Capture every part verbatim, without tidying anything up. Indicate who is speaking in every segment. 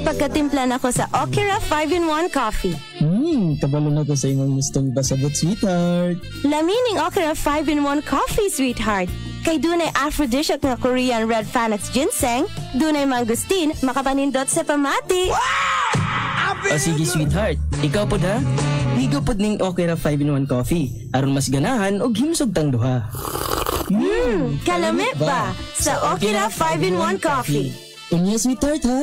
Speaker 1: pagkatimpla na ko sa Okira five in one coffee.
Speaker 2: Hmm, kabalo na ko sa imong gustong basabot, sweetheart.
Speaker 1: Lamining Okira five in one coffee, sweetheart. Kay dunay aphrodisiac nga Korean red Panax ginseng, dunay mangustin, makapanindot sa pamati.
Speaker 2: O sige, sweetheart. Ikaw po ha? Higo po ning Okira five in one coffee. Aron mas ganahan o himsog tang duha.
Speaker 1: Hmm, kalamit ba sa Okira five in one coffee?
Speaker 2: Unya, sweetheart ha?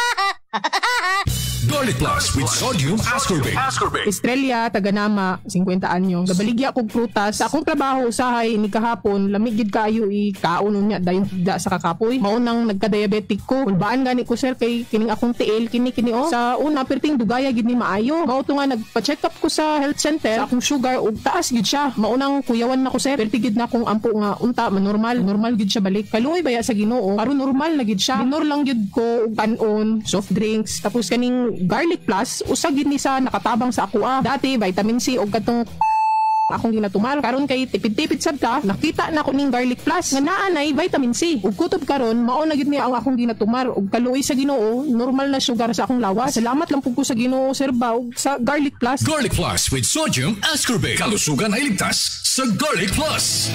Speaker 3: Garlic Plus with sodium ascorbate.
Speaker 4: Estrella, taganama, fifty anyo. Gabaligya kog prutas. Sa akong trabaho usahay ni kahapon, lamig gid kaayo i kaunon niya dayon da sa kakapoy. Maunang nagka-diabetic ko. Kulbaan gani ko sir kay kining akong tiil kini kini oh. Sa una perting dugaya gid ni maayo. Mao to nga nagpa-check up ko sa health center. Sa akong sugar ug taas gid siya. Maunang kuyawan na ko sir. Perti gid na akong ampo nga unta manormal. Normal gid siya balik. Kaluoy baya sa Ginoo. Karon normal na gid siya. Minor lang gid ko og kanon, soft drinks, tapos kaning Garlic Plus usag gid ni sa nakatabang sa ako ah. Dati vitamin C og katong akong ginatumal. Karon kay tipid-tipid sad ka, nakita na ko ning Garlic Plus nga naa nay vitamin C. Ug kutob karon mao na gid ni ang akong ginatumar og kaluoy sa Ginoo, normal na sugar sa akong lawas. Salamat lang pud ko sa Ginoo sir ba og sa Garlic Plus.
Speaker 3: Garlic Plus with sodium ascorbate. Kalusugan ay ligtas sa Garlic Plus.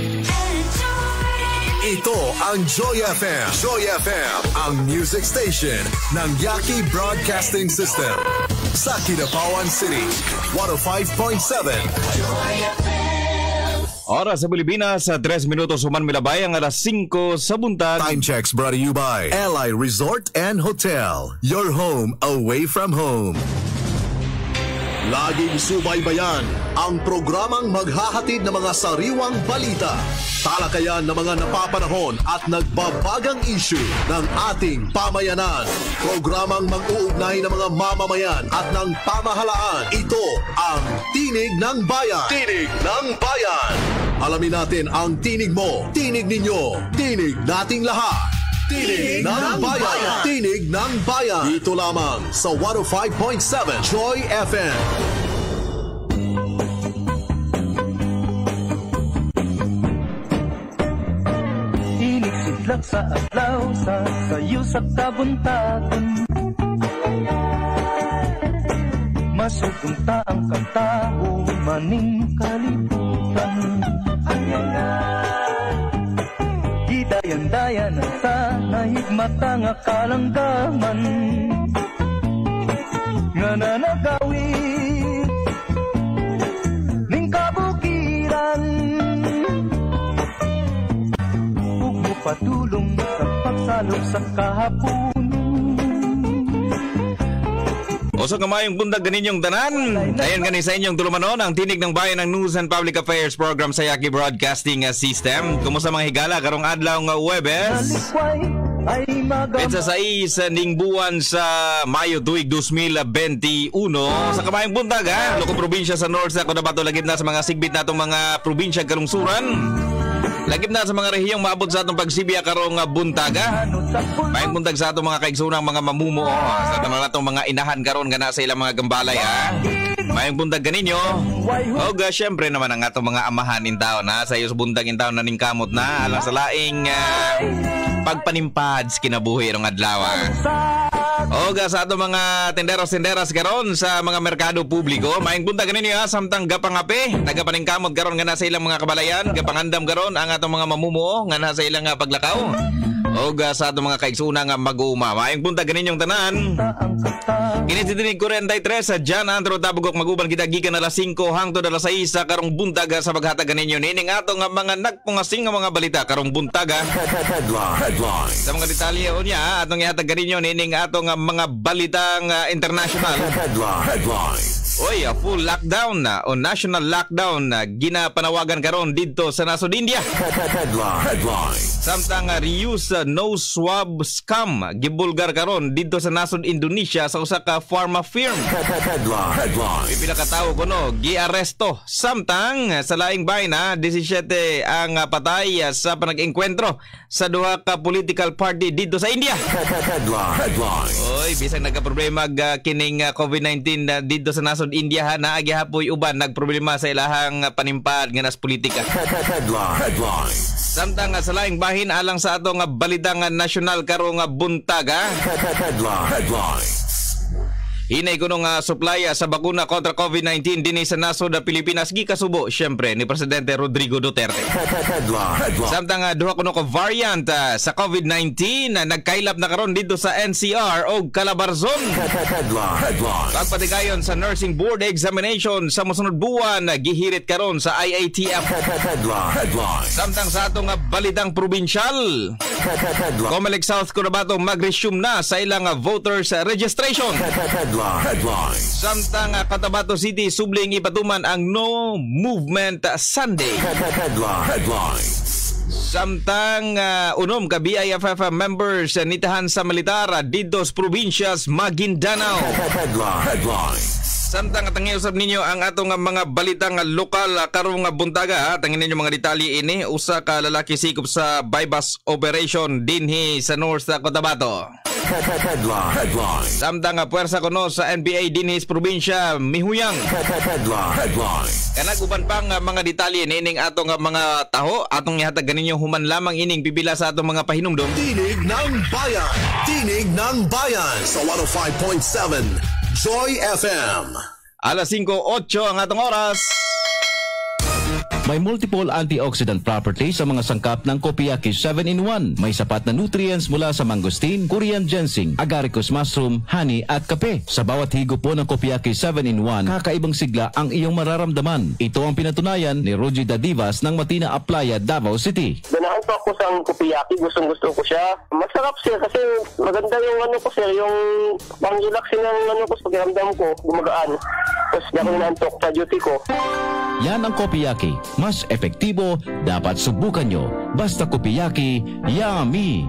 Speaker 5: Ito ang Joy F M. Joy F M, ang music station ng Yaki Broadcasting System. Sa Kidapawan City, one oh five point seven. Joy F M.
Speaker 6: Oras sa Pilipinas, sa tres minutos human milabay ang alas singko sa buntag.
Speaker 5: Time checks brought to you by L I Resort and Hotel. Your home away from home. Laging subaybayan ang programang maghahatid ng mga sariwang balita, talakayan ng mga napapanahon at nagbabagang issue ng ating pamayanan. Programang mag-uugnay ng mga mamamayan at ng pamahalaan. Ito ang Tinig ng Bayan. Tinig ng Bayan. Alamin natin ang tinig mo, tinig ninyo, tinig nating lahat. Tinig ng Bayan. Tinig ng Bayan. Dito lamang sa one oh five point seven Joy F M.
Speaker 7: Tinig sidlak sa adlaw sa sayo sa kabuntagan. Masugunta ang kantao maning kalibutan. Dayan-dayan ang sanahigmata nga kalanggaman nga nanagawin ning kabukiran ug mupatulong sa pagsalog sa kahapon.
Speaker 6: O sa kamayong bundag ganinyong tanan, ayon gani sa inyong tulumanon ang Tinig ng Bayan ng News and Public Affairs Program sa Yaki Broadcasting System. Kumusta mga higala karong adlaw nga Huwebes? Petsa sa isa ning buwan sa Mayo tuig twenty twenty-one. Sa kamayong bundag ha, lokong probinsya sa North sa Cotabato lagip na sa mga sigbit natong mga probinsya kalungsuran. Lagip na sa mga rehiyong maabot sa atong pagsibya karong buntaga. Mayang buntag sa atong mga kaigsunang mga mamumuo, sa tanang natong mga inahan karon nga nasa ilang mga gambalay ha. Mayang buntag ganinyo. O ga syempre naman ang atong mga amahan in taon ha. Sa iyo sa buntag in taon na ning kamot na alang sa laing uh, pagpanimpads kinabuhi rong adlaw. Oga sa ato mga tenderos-tenderas karon sa mga merkado publiko. Mayang buntag ganinyo ha, samtang gapangape, nagapaningkamot karon nga nasa ilang mga kabalayan, gapangandam karon ang atong mga mamumuo nga nasa ilang uh, paglakaw. Oga sa atong mga kaigsuna nga mag-uma. Mayang buntag ganinyong tanan. Kinitinig ko rin tres sa Jan Andro Tabugok maguban kita gikan alas singko hangtod alas sais sa karong buntaga sa paghatag ganinyo nining ato nga mga nagpungasing nga mga balita karong buntaga. Headline. Sa mga detalye unya atong ihatag ganinyo nining ato nga mga balitang uh, international. Headline. Oy, a full lockdown na o national lockdown na ginapanawagan karon didto sa nasod India. Headline. Samtang uh, reuse uh, no swab scam gibulgar karon didto sa nasod Indonesia sa usa ka pharma firm. Headline. Pipila ka tawo kuno giaresto. Samtang uh, sa laing bahin na seventeen ang uh, patay uh, sa panag-engkwentro sa duha ka political party didto sa India. Headline. Oy, bisag nagka-problema uh, kining uh, COVID nineteen uh, didto sa nasod nasod India ha, na agihapoy uban nagproblema sa ilahang panimpad nga nas politika.
Speaker 5: Headline.
Speaker 6: Samtang sa laing bahin alang sa ato nga balita nga nasyonal karong buntag ha.
Speaker 5: Headline.
Speaker 6: Hinay kuno nga suplaya sa bakuna kontra COVID nineteen dinhi sa nasod na Pilipinas gikasubo syempre ni Presidente Rodrigo Duterte. Samtang uh, duha kuno ka variant uh, sa COVID nineteen na uh, nagkailap na karon dito sa N C R o Calabarzon. Pagpatigayon sa Nursing Board Examination sa mosunod buwan uh, gihirit karon sa I A T F. Samtang sa atong uh, balitang probinsyal, Comelec South Cotabato mag-resume na sa ilang uh, voters uh, registration.
Speaker 5: Headline.
Speaker 6: Samtang uh, Cotabato City subling ipatuman ang No Movement Sunday.
Speaker 5: Headline.
Speaker 6: Samtang uh, unom ka B I F F members uh, nitahan sa militar uh, dito sa probinsyas Maguindanao.
Speaker 5: Headline.
Speaker 6: Samtang tangiusap ninyo ang atong mga balitang lokal karong buntaga. Tangin ninyo mga detalye ini. Usa ka lalaki sikop sa bypass operation dinhi sa North Cotabato.
Speaker 5: Headline.
Speaker 6: Samtang puwersa kuno sa N B A dinhi sa probinsya Mihuyang.
Speaker 5: Headline.
Speaker 6: Kanag uban pang mga detalye nining atong mga taho atong ihatag ganinyo human lamang ining pipila sa atong mga pahinumdom.
Speaker 5: Tinig ng Bayan. Tinig ng Bayan sa one oh five point seven Joy F M.
Speaker 6: Alas singko otso ang atong oras.
Speaker 8: May multiple antioxidant properties sa mga sangkap ng Kopiaki seven in one. May sapat na nutrients mula sa mangosteen, Korean ginseng, agaricus mushroom, honey at kape. Sa bawat higop po ng Kopiaki seven in one, kakaibang sigla ang iyong mararamdaman. Ito ang pinatunayan ni Rogie Dadivas ng Matina Aplaya, Davao City.
Speaker 9: Ganahan po ako sa Kopiaki, gustong gusto ko siya. Masarap siya kasi maganda yung ano ko sir, yung pang-relaxing ng ano ko sa pakiramdam ko, gumagaan. Tapos di ako nantok sa duty ko.
Speaker 8: Yan ang Kopiaki. Mas epektibo, dapat subukan nyo. Basta Kopiaki, yummy!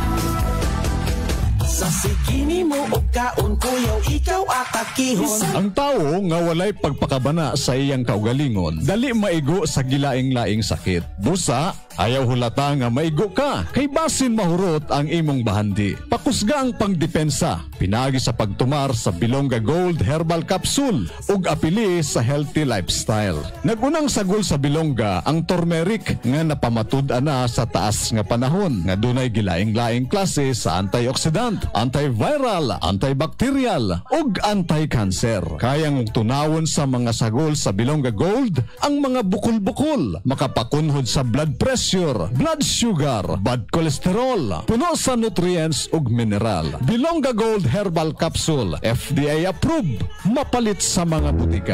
Speaker 10: Sa sikini mo o kaon kuyaw, ikaw atakihon.
Speaker 11: Ang tao nga walay pagpakabana sa iyang kaugalingon, dali maigo sa gilaing-laing sakit. Busa, ayaw hulata nga maigo ka, kay basin mahurot ang imong bahandi. Pakusga ang pangdepensa, pinagi sa pagtumar sa Bilonga Gold Herbal Capsule ug apili sa healthy lifestyle. Nagunang sagol sa Bilonga ang turmeric nga napamatud-an na sa taas nga panahon nga dunay gilaing-laing klase sa antioxidant, antiviral, antibacterial ug anti-cancer. Kayang tunawon sa mga sagol sa Bilonga Gold ang mga bukol-bukol, makapakunhod sa blood pressure, blood sugar, bad cholesterol, puno sa nutrients ug mineral. Bilonga Gold Herbal Capsule, F D A approved, mapalit sa mga butika.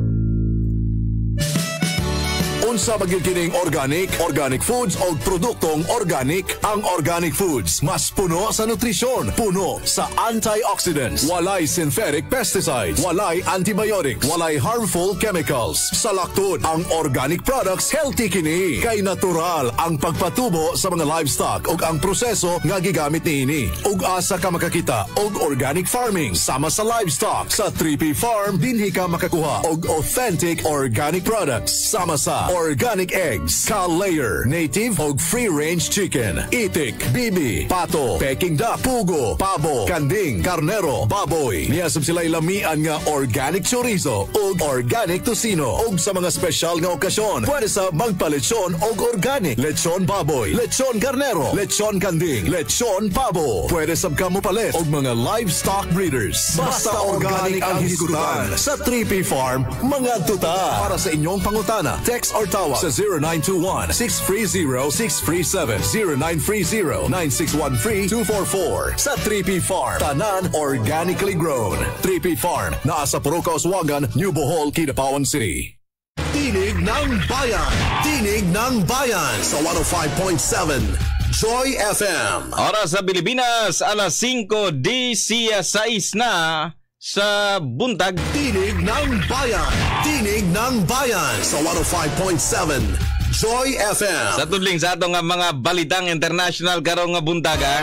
Speaker 5: Unsa magikining organic, organic foods o produktong organic. Ang organic foods mas puno sa nutrisyon, puno sa antioxidants, walay synthetic pesticides, walay antibiotics, walay harmful chemicals. Sa laktod, ang organic products healthy kini kay natural ang pagpatubo sa mga livestock ug ang proseso nga gigamit niini. Ug asa ka makakita og organic farming sama sa livestock sa three P Farm dinhi ka makakuha og authentic organic products sama sa organic eggs, cow-layer, native og free-range chicken, itik, bibi, pato, peking duck, pugo, pabo, kanding, karnero, baboy. Niyasab sila'y lamian nga organic chorizo og organic tocino og sa mga special nga okasyon. Pwede sa magpalechon og organic, lechon baboy, lechon karnero, lechon kanding, lechon pabo. Pwede sab ka mo palit og mga livestock breeders. Basta organic ang hisgutan sa three P Farm, mga tuta. Para sa inyong pangutana, text or tawag sa zero nine two one, six three zero, six three seven, zero nine three zero, nine six one three, two four four. Sa three P Farm, tanan organically grown. three P Farm, naa sa Puruca, Oswagan, New Bohol, Kidapawan City. Tinig ng Bayan. Tinig ng Bayan sa one oh five point seven Joy F M.
Speaker 6: Oras sa Pilipinas, alas singko di sais na sa buntag.
Speaker 5: Tinig ng Bayan. Tinig ng Bayan sa one oh five point seven Joy F M.
Speaker 6: Sa tudling sa atong mga balitang international karong nga buntaga.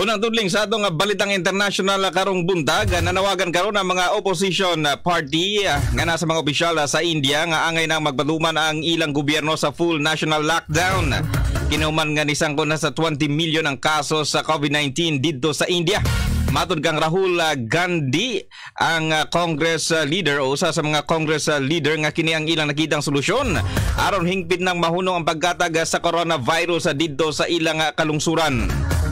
Speaker 6: Unang tudling sa atong balitang international karong buntag, nanawagan karon ang mga opposition party nga nasa mga opisyal sa India nga angay nang magpatuman ang ilang gobyerno sa full national lockdown. Kinuman nga nisangko na sa twenty million ang kaso sa COVID nineteen dito sa India. Matod kang Rahul Gandhi, ang Congress leader o usa sa mga Congress leader nga kini ang ilang nakitang solusyon aron hingpit ng mahunong ang pagkatag sa coronavirus dito sa ilang kalungsuran.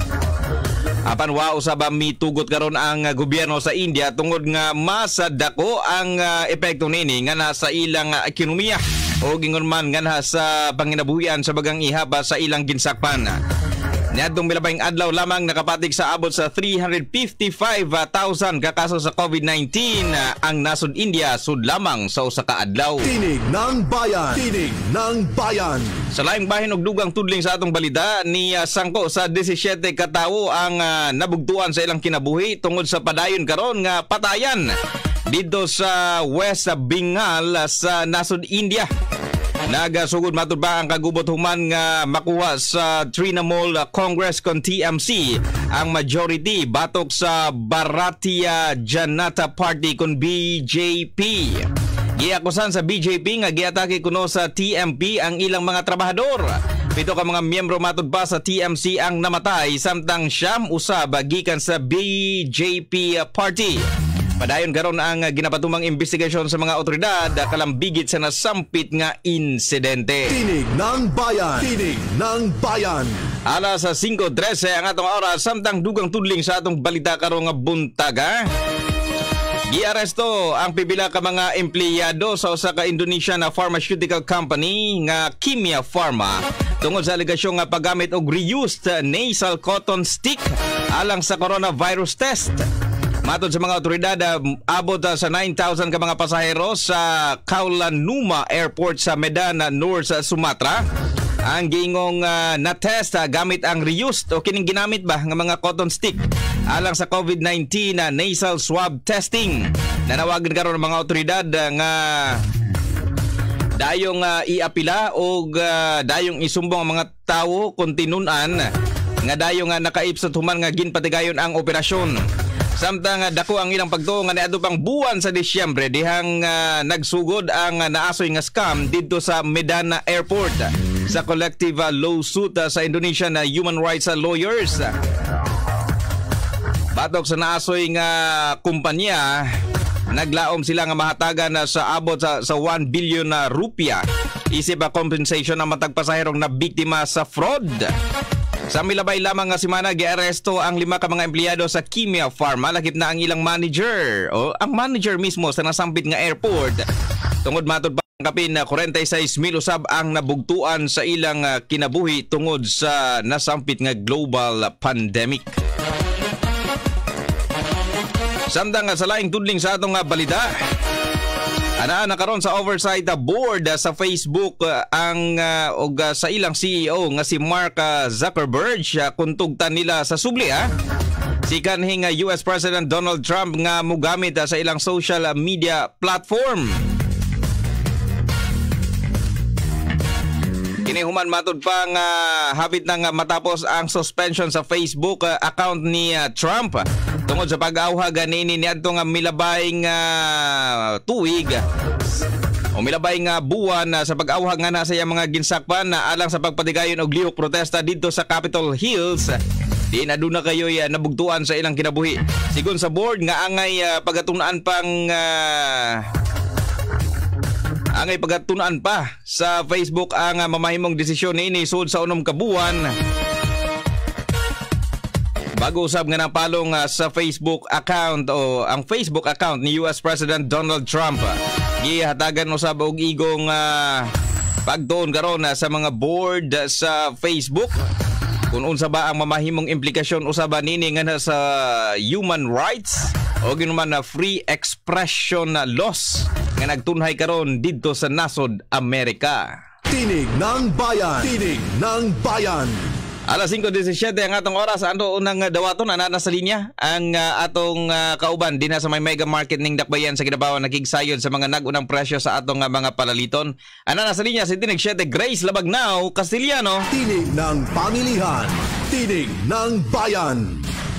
Speaker 6: Apan wa usab mitugot karon ang gobyerno sa India tungod nga mas dako ang uh, epekto nini nga nasa ilang ekonomiya o gingon man nga sa panginabuhian sa bagang ihaba sa ilang ginsakpan. Niadtong milabayng adlaw lamang nakapatig sa abot sa three hundred fifty-five thousand ka kaso sa COVID nineteen ang nasud India sud lamang sa usa ka adlaw.
Speaker 5: Tinig ng bayan, tinig ng bayan.
Speaker 6: Sa laing bahin og dugang tudling sa atong balita ni uh, sangko sa seventeen ka tawo ang uh, nabugtuan sa ilang kinabuhi tungod sa padayon karon nga patayan dito sa West Bengal sa nasud India. Nagasugod matud ba ang kagubot human nga makuha sa Trinamool Congress kon T M C ang majority batok sa Bharatiya Janata Party kon B J P. Giakusan sa B J P nga giatake kuno sa T M P ang ilang mga trabahador. Pito ka mga miyembro matud ba sa T M C ang namatay samtang siyam usab gikan sa B J P Party. Padayon karon ang ginapatumang investigasyon sa mga otoridad kalambigit sa nasampit nga insidente.
Speaker 5: Tinig ng bayan, tinig ng bayan.
Speaker 6: Alas sa five thirteen ang atong oras samtang dugang tudling sa atong balita karong buntaga. Giaresto ang pipila ka mga empleyado sa usa ka Indonesian pharmaceutical company nga Kimia Pharma tungod sa alegasyon nga paggamit og reused nasal cotton stick alang sa coronavirus test. Matod sa mga otoridad, abot sa nine thousand ka mga pasahero sa Kuala Airport sa Medan, North Sumatra. Ang giingong uh, na-test uh, gamit ang reused o kining ginamit ba ng mga cotton stick alang sa COVID nineteen uh, nasal swab testing. Nanawagan karon ng mga otoridad uh, nga dayong uh, iapila o uh, dayong isumbong ang mga tawo kung tinunan nga dayong uh, nakaipsot human nga ginpatigayon ang operasyon. Samtang uh, dako ang ilang pagtuo nga niadto pang buwan sa Disyembre dihang uh, nagsugod ang uh, naasoy nga scam didto sa Medan Airport sa collective uh, lawsuit uh, sa Indonesian uh, human rights uh, lawyers. Batok sa naasoy nga kumpanya, naglaom sila nga mahatagan uh, sa abot sa, sa one billion uh, rupiah isip uh, compensation ang matag pasahirong na biktima sa fraud. Sa milabay lamang nga simana, giaresto ang lima ka mga empleyado sa Kimia Pharma, lakip na ang ilang manager o ang manager mismo sa nasampit nga airport. Tungod matod pa ang kapin na forty-six mil usab ang nabugtuan sa ilang uh, kinabuhi tungod sa nasampit nga global pandemic. Samtang sa laing tudling sa atong uh, balita, ana nakaron sa oversight board sa Facebook ang uh, og uh, sa ilang C E O nga si Mark uh, Zuckerberg uh, kuntugtan nila sa subli ha. Si kanhing uh, U S President Donald Trump nga mogamit uh, sa ilang social media platform. Kini human matud pa nga hapit nang matapos ang suspension sa Facebook uh, account ni uh, Trump tungod sa pag-awha ganini niadto nga milabayng uh, tuig o milabayng uh, buwan uh, sa pag-awha nga nasa iyang mga ginsakpan na uh, alang sa pagpatigayon og lihok protesta dito sa Capitol Hills. Di na doon na kayo uh, nabugtuan sa ilang kinabuhi. Sigon sa board nga angay uh, pagatunan pang uh, angay pagatunan pa sa Facebook ang uh, mamahimong desisyon ni sud sa unom ka buwan. Bago usab nga napalong uh, sa Facebook account o ang Facebook account ni U S President Donald Trump, gihatagan usab og igong uh, pagtuon karon uh, sa mga board uh, sa Facebook kung unsa ba ang mamahimong implikasyon usab nini nga sa human rights o ginuman na free expression laws nga nagtunhay karon didto sa nasod Amerika.
Speaker 5: Tinig ng bayan, tinig ng bayan.
Speaker 6: Alas five seventeen ang atong oras. Ano unang dawaton ana nasa linya ang uh, atong uh, kauban din sa may mega market ning Dakbayan sa Ginabao nakigsayon sa mga nagunang presyo sa atong uh, mga palaliton. Ana nasa linya si Tinig seven Grace Labagnaw Castiliano.
Speaker 5: Tinig ng pamilihan, tinig ng bayan.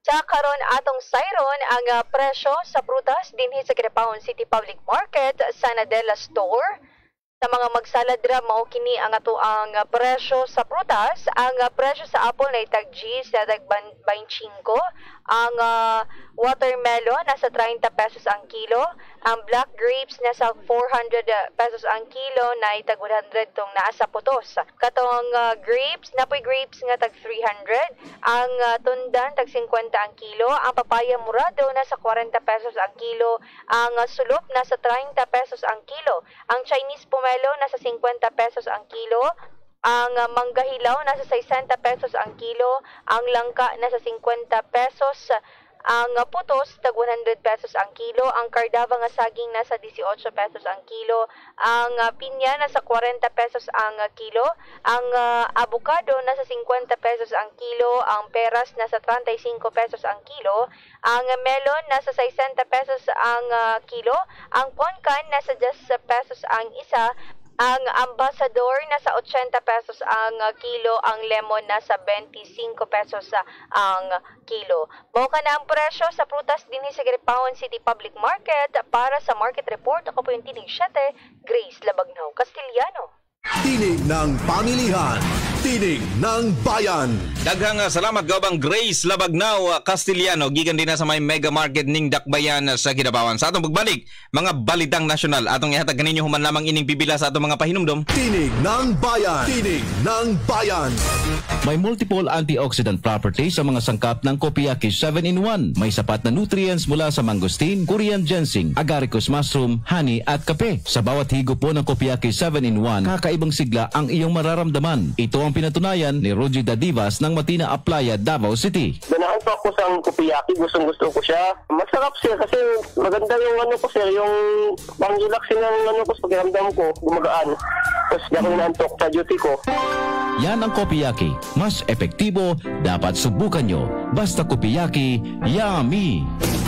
Speaker 12: Sa karon atong sayron ang uh, presyo sa prutas dinhi sa Kidapawan City Public Market sa Nadella Store. Sa mga magsalad ra mao kini ang ato ang uh, presyo sa prutas. Ang uh, presyo sa apple na itag G sa tag twenty-five. Ang uh, watermelon nasa thirty pesos ang kilo. Ang black grapes nasa four hundred pesos ang kilo na itag one hundred tong naa sa putos. Katong uh, grapes, napoy grapes nga tag three hundred. Ang uh, tundan tag fifty ang kilo. Ang papaya murado nasa forty pesos ang kilo. Ang uh, sulop nasa thirty pesos ang kilo. Ang Chinese pomelo nasa fifty pesos ang kilo. Ang uh, mangga hilaw nasa sixty pesos ang kilo. Ang langka nasa fifty pesos. Ang uh, putos tag one hundred pesos ang kilo. Ang kardava nga saging nasa eighteen pesos ang kilo. Ang uh, pinya nasa forty pesos ang uh, kilo. Ang uh, avocado nasa fifty pesos ang kilo. Ang peras nasa thirty-five pesos ang kilo. Ang uh, melon nasa sixty pesos ang uh, kilo. Ang poncan nasa ten pesos ang isa. Ang ambassador nasa eighty pesos ang uh, kilo, ang lemon nasa twenty-five pesos uh, ang kilo. Mao ka na ang presyo sa prutas dinhi sa Kidapawan City Public Market. Para sa Market Report, ako po yung Tinig Siete, Grace Labagnaw Castellano.
Speaker 5: Tinig ng pamilihan, tinig ng bayan.
Speaker 6: Daghang salamat gawang Grace Labagnaw Castellano gikan din na sa may mega market ning Dakbayan sa Kidapawan. Sa atong pagbalik, mga balitang nasyonal atong ihatag kaninyo human lamang ining pipila sa atong mga pahinumdom.
Speaker 5: Tinig ng bayan, tinig ng bayan.
Speaker 8: May multiple antioxidant properties sa mga sangkap ng Copiaquis seven in one. May sapat na nutrients mula sa mangosteen, Korean ginseng, agaricus mushroom, honey at kape. Sa bawat higop po ng Copiaquis seven in one, kakaibang sigla ang iyong mararamdaman. Ito ang pinatunayan ni Rogie Dadivas ng Matina Aplaya, Davao City.
Speaker 9: Ganahan pa ako sa Copiaquis, gustong gusto ko siya. Masarap siya kasi maganda yung ano ko sir, yung pang-relax ng ano ko, pakiramdam ko, gumagaan. Tapos di ako nantok sa duty ko.
Speaker 8: Yan ang Copiaquis. Mas epektibo, dapat subukan nyo. Basta Copiaquis, yummy!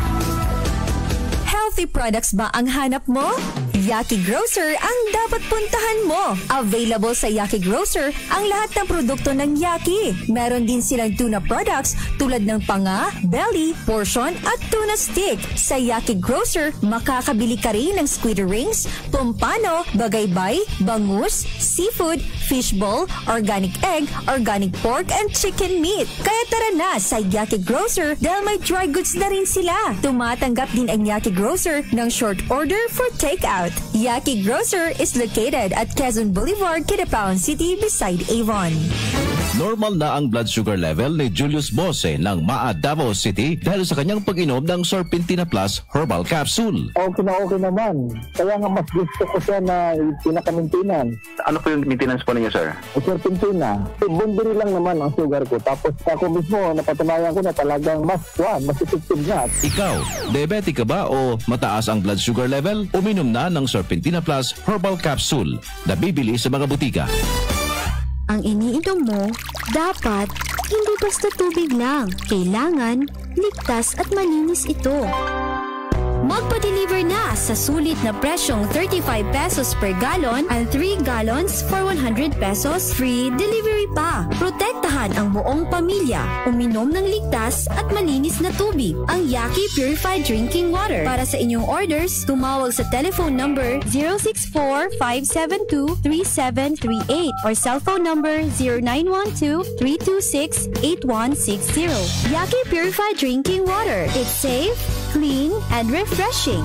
Speaker 13: Healthy products ba ang hanap mo? Yaki Grocer ang dapat puntahan mo. Available sa Yaki Grocer ang lahat ng produkto ng Yaki. Meron din silang tuna products tulad ng panga, belly, portion at tuna stick. Sa Yaki Grocer, makakabili ka rin ng squid rings, pompano, bagaybay, bangus, seafood, fishball, organic egg, organic pork and chicken meat. Kaya tara na sa Yaki Grocer dahil may dry goods na rin sila. Tumatanggap din ang Yaki Grocer ng short order for takeout. Yaki Grocer is located at Quezon Boulevard, Kidapawan City beside Avon.
Speaker 8: Normal na ang blood sugar level ni Julius Bose ng M A A Davao City dahil sa kanyang pag-inom ng Serpentina Plus Herbal Capsule.
Speaker 14: Okay na okay naman. Kaya nga mas gusto ko siya na pinaka-maintenance.
Speaker 15: Ano po yung maintenance po ninyo, sir?
Speaker 14: Serpentina. Bundiri lang naman ang sugar ko. Tapos ako mismo, napatunayan ko na talagang mas, wow, mas effective na.
Speaker 8: Ikaw, diabetic ka ba o mataas ang blood sugar level? Uminom na ng Serpentina Plus Herbal Capsule na bibili sa mga butika.
Speaker 16: Ang iniinom mo, dapat hindi basta tubig lang. Kailangan ligtas at malinis ito. Magpa-deliver na sa sulit na presyong thirty-five pesos per gallon and three gallons for one hundred pesos. Free delivery pa. Protektahan ang buong pamilya. Uminom ng ligtas at malinis na tubig. Ang Yaki Purified Drinking Water. Para sa inyong orders, tumawag sa telephone number zero six four, five seven two, three seven three eight or cellphone number zero nine one two, three two six, eight one six zero. Yaki Purified Drinking Water. It's safe, clean, and refreshing.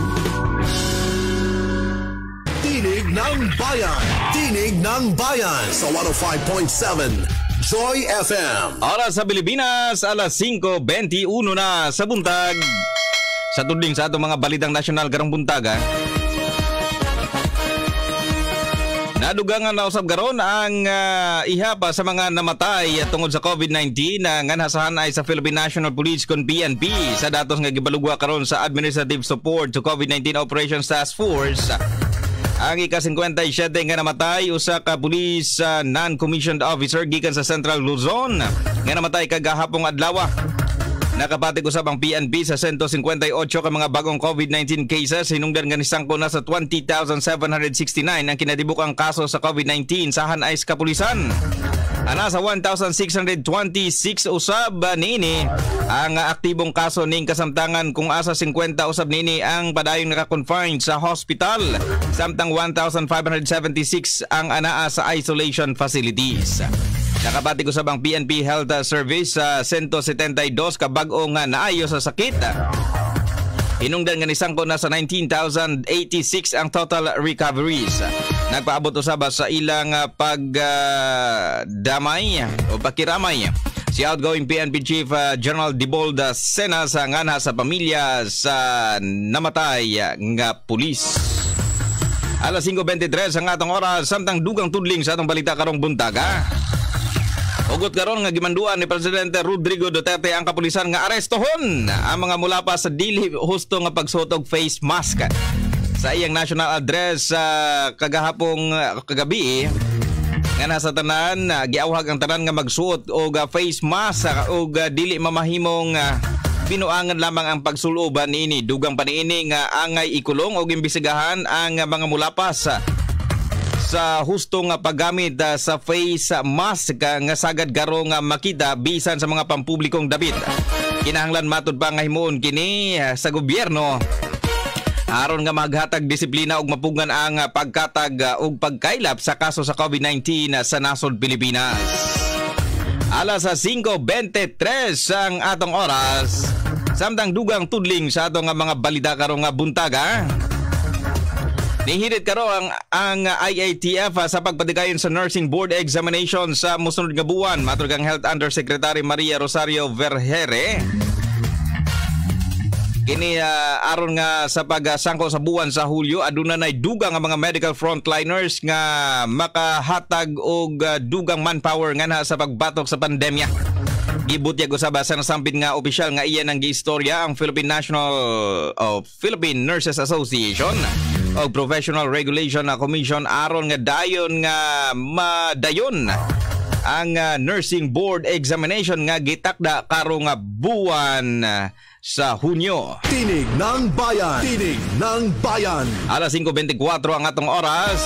Speaker 5: Tinig ng Bayan. Tinig ng Bayan sa one oh five point seven Joy F M.
Speaker 6: Oras sa Pilipinas, alas cinco twenty-one na sa buntag. Sa tudling sa atong mga balitang nasyonal karong buntaga. Nadugangan na usab garon ang uh, ihapa sa mga namatay at tungod sa COVID nineteen na nganasahan ay sa Philippine National Police kon P N P sa datos nga gibalugwa karon sa Administrative Support to COVID nineteen Operations Task Force. Ang ika-fifty-seven nga namatay usa ka police uh, non-commissioned officer gikan sa Central Luzon nga namatay kagahapong adlaw. Nakapatig usab ang P N P sa one hundred fifty-eight ka mga bagong COVID nineteen cases. Hinungdan nga ni sangko na sa twenty thousand seven hundred sixty-nine ang kinadibukang kaso sa COVID nineteen sa Hanay Kapulisan. Ana sa one thousand six hundred twenty-six usab niini ang aktibong kaso ning kasamtangan kung asa fifty usab niini ang padayong naka-confine sa hospital samtang one thousand five hundred seventy-six ang anaa sa isolation facilities. Nakabati ko sa bang P N P Health Service sa one hundred seventy-two ka bag-o nga naayo sa sakit. Hinungdan nga ni sangko na sa nineteen thousand eighty-six ang total recoveries. Nagpaabot usab sa ilang uh, pagdamay uh, o pakiramay si outgoing P N P Chief uh, General Dibold Sena sa ngana sa pamilya sa namatay uh, nga pulis. Alas five twenty-three ang atong oras samtang dugang tudling sa atong balita karong buntaga. Ugot karon nga gimanduan ni Presidente Rodrigo Duterte ang kapulisan nga arestohon ang mga mula pa sa dili husto nga pagsuot og face mask. Sa iyang national address sa uh, kagahapong uh, kagabi nga nasa tanan uh, giawhag ang tanan nga magsuot og uh, face mask uh, og uh, dili mamahimong uh, binuangan lamang ang pagsuloban niini. Dugang pa niini nga angay ikulong og imbisigahan ang uh, mga mulapas uh, sa hustong uh, paggamit uh, sa face mask uh, nga sagad garo nga makita bisan sa mga pampublikong dapit. Kinahanglan matud pa nga himuon kini uh, sa gobyerno aron nga maghatag disiplina ug mapugan ang uh, pagkatag uh, ug pagkailap sa kaso sa COVID nineteen uh, sa nasod Pilipinas. Alas sa five twenty-three ang atong oras samtang dugang tudling sa atong uh, mga balita karong uh, buntaga. Nihirit karo ang, ang I A T F uh, sa pagpatigayon sa Nursing Board Examination sa musunod nga buwan. Matod kang Health Undersecretary Maria Rosario Vergere. Kini uh, aron nga sa pagsangko sa buwan sa Hulyo, aduna nay dugang nga mga medical frontliners nga makahatag og uh, dugang manpower nga na sa pagbatok sa pandemya. Gibutyag usab sa nasampit nga opisyal nga iyan ang giistorya ang Philippine National of Philippine Nurses Association o Professional Regulation Commission aron nga dayon nga madayon ang uh, Nursing Board Examination nga gitakda karong nga buwan uh, sa Hunyo.
Speaker 5: Tinig ng Bayan. Tinig ng Bayan.
Speaker 6: Alas five twenty-four ang atong oras.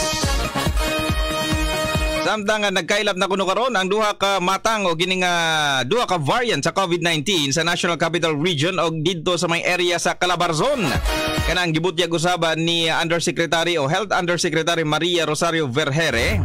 Speaker 6: Samtang uh, nagkailap na kuno karon ang duha ka matang o gining uh, duha ka variant sa COVID nineteen sa National Capital Region o didto sa may area sa Calabarzon. Kanang gibutyag usaban ni Undersecretary o Health Undersecretary Maria Rosario Vergere.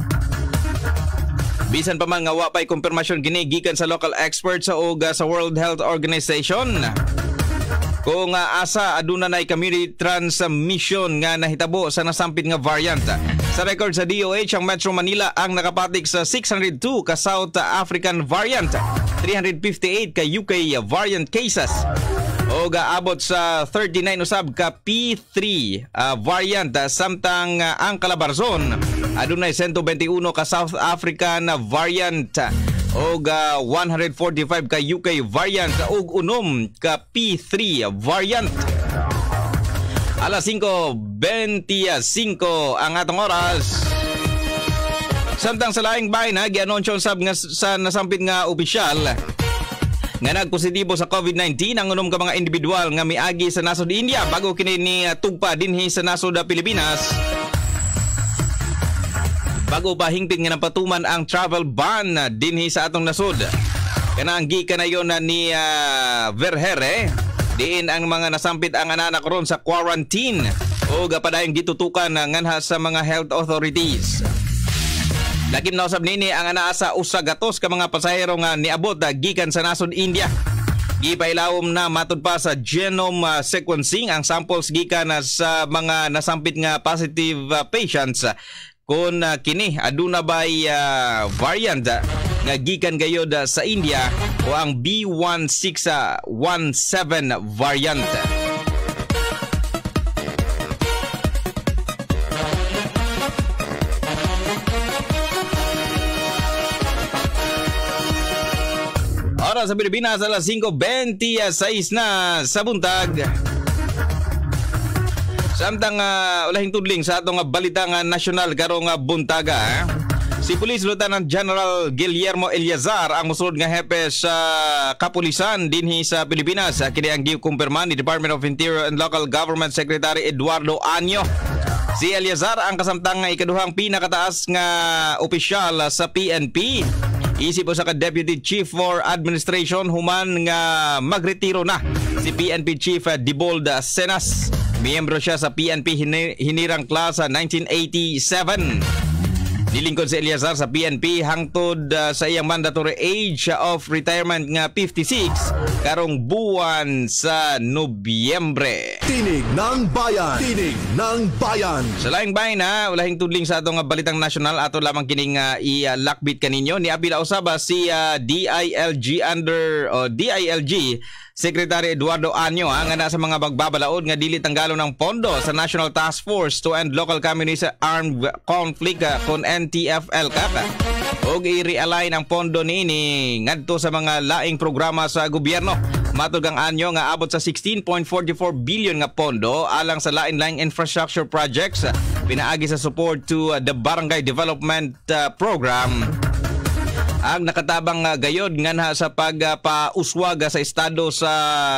Speaker 6: Bisan pa man nga wa pay kumpirmasyon kini gikan sa local experts sa og sa World Health Organization. Kung uh, asa aduna nay community transmission nga nahitabo sa nasampit nga variant. Sa record sa D O H ang Metro Manila ang nakapatik sa six hundred two ka South African variant, three hundred fifty-eight ka U K variant cases. O gaabot sa thirty-nine usab ka P three uh, variant uh, samtang uh, ang Calabarzon adunay one hundred twenty-one ka South African uh, variant uh, o uh, one hundred forty-five ka U K variant ug unom ka P three variant. Alas five twenty-five ang atong oras. Samtang sa laing bahin ha gianunsyo sab nga sa nasampit nga opisyal nga nagpositibo sa COVID nineteen ang unom ka mga individual nga miagi sa nasod India bago kini ni uh, tugpa dinhi sa nasod Pilipinas. Bago pa hingpit nga napatuman ang travel ban uh, dinhi sa atong nasod. Kanang gikanayon na ni uh, Vergere diin ang mga nasampit ang anak ron sa quarantine o gapadayong gitutukan uh, nganha sa mga health authorities. Lakim na usab nini ang anaa sa usagatos ka mga pasahero nga niabot uh, gikan sa nasod India. Gipailawom na matud pa sa genome uh, sequencing ang samples gikan uh, sa mga nasampit nga positive uh, patients. Uh, kung uh, kini aduna bay uh, variant uh, nga gikan gayod uh, sa India o ang B one six one seven variant. Oras sa Pilipinas alas five twenty-six na sa buntag. Samtang uh, ulahing tudling sa atong uh, balita nga nasyonal karong uh, buntaga. Eh? Si Police Lieutenant General Guillermo Eliazar ang musulod nga hepe sa kapulisan dinhi sa Pilipinas. Kini ang gikumpirma ni Department of Interior and Local Government Secretary Eduardo Anyo. Si Eliazar ang kasamtang nga ikaduhang pinakataas nga opisyal sa P N P. Isip usa ka Deputy Chief for Administration human nga magretiro na si P N P Chief Dibold Senas. Miyembro siya sa P N P hinirang klasa nineteen eighty-seven. Nilingkod si Eliazar sa P N P hangtod uh, sa iyang mandatory age of retirement nga fifty-six karong buwan sa Nobyembre.
Speaker 5: Tinig ng Bayan. Tinig ng Bayan.
Speaker 6: Sa laing bayan na, walahing tudling sa atong balitang nasyonal ato lamang kining uh, i-lakbit kaninyo ni Abila Usaba si uh, D I L G under o D I L G Secretary Eduardo Anyo ang nga sa mga magbabalaod nga dili tanggalo ng pondo sa National Task Force to End Local Communist Armed Conflict kon N T F L kaka og i-realign ang pondo niini ngadto sa mga laing programa sa gobyerno. Matod kang Anyo nga abot sa sixteen point four four billion nga pondo alang sa lain-laing infrastructure projects pinaagi sa support to uh, the Barangay Development uh, Program. Ang nakatabang uh, gayod nga sa pagpauswag uh, sa estado sa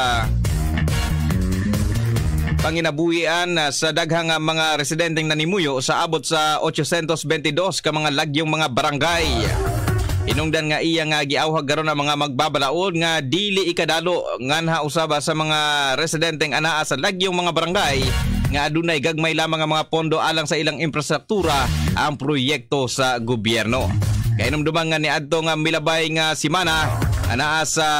Speaker 6: panginabuhian uh, sa daghang uh, mga residenteng nanimuyo sa abot sa eight hundred twenty-two ka mga lagyong mga barangay. Inungdan nga iya nga giawhag karon ang mga magbabalaod nga dili ikadalo nganha usaba sa mga residenteng anaa sa lagyong mga barangay nga adunay gagmay lamang ang mga pondo alang sa ilang infrastruktura ang proyekto sa gobyerno. Kainom dumang nga ni adto nga milabay nga simana anaa sa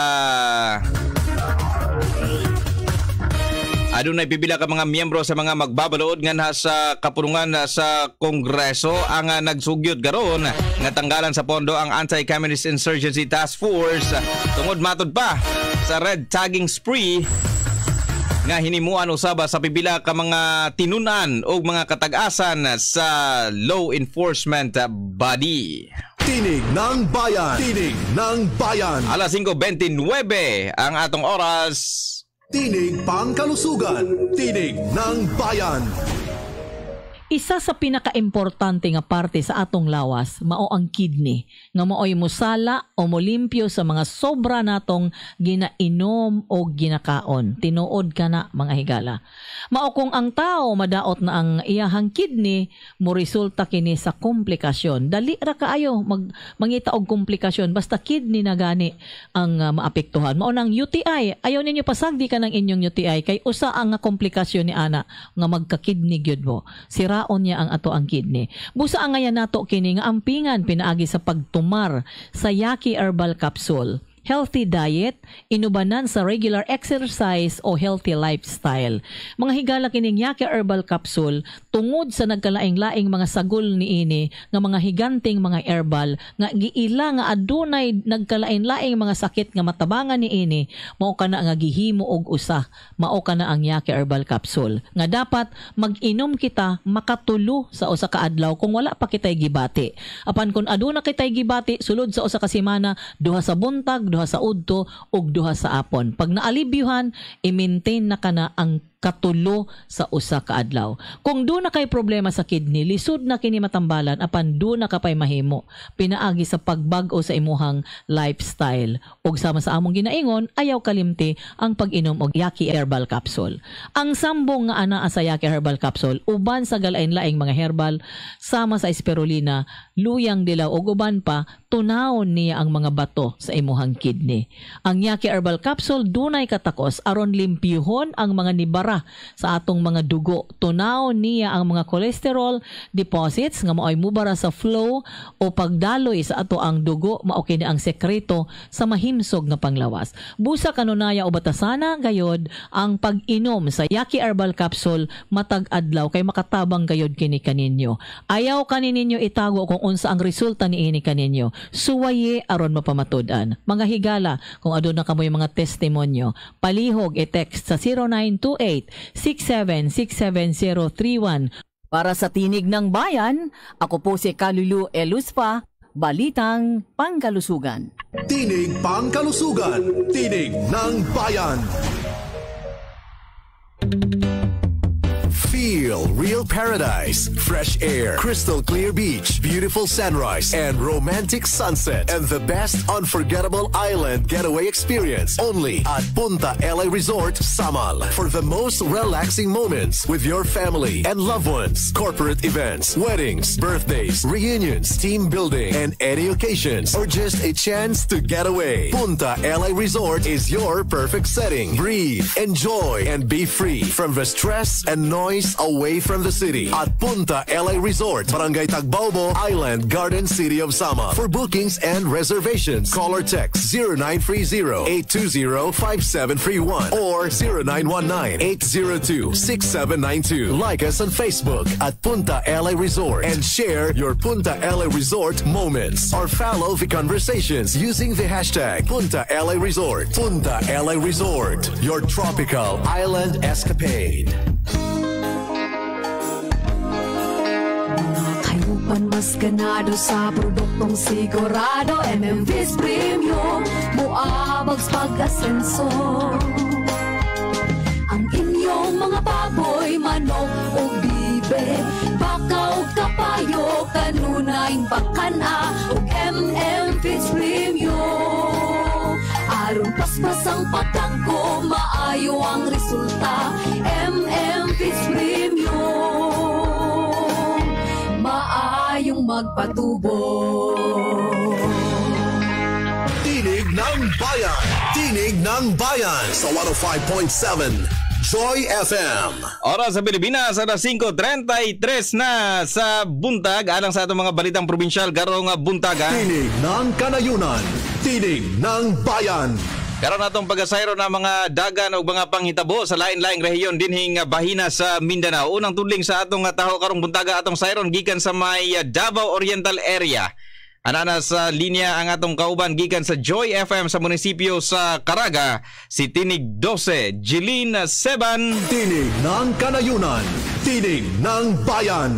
Speaker 6: adunay pipila ka mga miyembro sa mga magbabalood nga na sa kapulungan sa Kongreso ang uh, nagsugyot karon nga tanggalan sa pondo ang Anti-Communist Insurgency Task Force tungod matod pa sa red tagging spree nga hinimuan usaba sa pipila ka mga tinunan o mga katag-asan sa law enforcement body.
Speaker 5: Tinig ng Bayan. Tinig ng Bayan.
Speaker 6: Alas five twenty-nine ang atong oras.
Speaker 5: Tinig Pangkalusugan. Tinig ng Bayan.
Speaker 17: Isa sa pinaka-importante nga parte sa atong lawas mao ang kidney nga maoy musala o molimpyo sa mga sobra natong ginainom o ginakaon. Tinuod ka na mga higala. Mao kung ang tao madaot na ang iyahang kidney mo resulta kini sa komplikasyon. Dali ra kaayo mag mangita og komplikasyon basta kidney na gani ang uh, maapektuhan. Mao nang U T I. Ayaw ninyo pasagdi ka ng inyong U T I kay usa ang komplikasyon ni ana nga magka-kidney gyud mo. Sira on niya ang ato ang kidney. Busa ang ngayon nato kini nga ampingan pinaagi sa pagtumar sa Yaki Herbal Capsule. Healthy diet, inubanan sa regular exercise o healthy lifestyle. Mga higala kining Yaki Herbal Capsule tungod sa nagkalaing-laing mga sagol niini nga mga higanting mga herbal nga giila nga adunay nagkalain-laing mga sakit nga matabangan niini mao kana nga gihimo og usa mao kana ang Yaki Herbal Capsule nga dapat mag-inom kita makatulo sa usa ka adlaw kung wala pa kitay gibati. Apan kun aduna kitay gibati sulod sa usa ka semana duha sa buntag duha sa udto ug duha sa apon. Pag naalibyuhan, i-maintain na kana ang katulo sa usa ka adlaw. Kung do na kay problema sa kidney, lisod na kini matambalan apan do na kapay mahimo. Pinaagi sa pagbag-o sa imuhang lifestyle. Ug sama sa among ginaingon, ayaw kalimti ang pag-inom og Yaki Herbal Capsule. Ang sambong nga anaa sa Yaki Herbal Capsule uban sa galain-laing mga herbal sama sa spirulina, luyang dilaw ug uban pa tunawon niya ang mga bato sa imuhang kidney. Ang Yaki Herbal Capsule dunay katakos aron limpyuhon ang mga nibara sa atong mga dugo. Tunaw niya ang mga cholesterol deposits nga maoy mubara sa flow o pagdaloy sa ato ang dugo mao kini ang sekreto sa mahimsog nga panglawas. Busa kanunaya o batasana gayod ang pag-inom sa Yaki Herbal Capsule matag adlaw kay makatabang gayod kini kaninyo. Ayaw kaninyo itago kung unsa ang resulta niini kaninyo. Suwaye aron mapamatud-an. Mga higala kung aduna kamoy mga testimonyo, palihog i-text sa zero nine two eight six seven six seven zero three one.
Speaker 18: Para sa Tinig ng Bayan, ako po si Kalulu Eluspa, Balitang Pangkalusugan.
Speaker 5: Tinig Pangkalusugan, Tinig ng Bayan. Feel real paradise, fresh air, crystal clear beach, beautiful sunrise, and romantic sunset. And the best unforgettable island getaway experience only at Punta L A Resort, Samal. For the most relaxing moments with your family and loved ones, corporate events, weddings, birthdays, reunions, team building, and any occasions, or just a chance to get away. Punta L A Resort is your perfect setting. Breathe, enjoy, and be free from the stress and noise away from the city at Punta L A Resort, Barangay Tagbaobo, Island Garden City of Samal. For bookings and reservations, call or text zero nine three zero, eight two zero, five seven three one or zero nine one nine, eight zero two, six seven nine two. Like us on Facebook at Punta L A Resort and share your Punta L A Resort moments or follow the conversations using the hashtag Punta L A Resort. Punta L A Resort, your tropical island escapade.
Speaker 19: Pan mas ganado sa produktong sigurado, M M V's Premium Muabags pag-asenso. Ang inyong mga baboy, manok o bibe, baka o kapayo, kanunay bakana o M M V's Premium. Aron paspas ang pagkako, maayo ang resulta, M M V's Premium. Maayong magpatubo.
Speaker 5: Tinig ng Bayan. Tinig ng Bayan sa one oh five point seven Joy F M.
Speaker 6: Oras sa Pilipinas, alas five thirty-three na sa buntag. Alang sa atong mga balitang probinsyal, karong buntaga.
Speaker 5: Tinig ng Kanayunan. Tinig ng Bayan.
Speaker 6: Karon natong pag-asayro na mga dagan o mga panghitabo sa lain-laing rehiyon dinhing bahina sa Mindanao. Unang tudling sa atong taho karong buntaga atong sayron gikan sa may Davao Oriental area. Anana sa linya ang atong kauban gikan sa Joy F M sa munisipyo sa Caraga, si Tinig twelve, Jeline seven.
Speaker 5: Tinig ng Kanayunan. Tinig ng Bayan.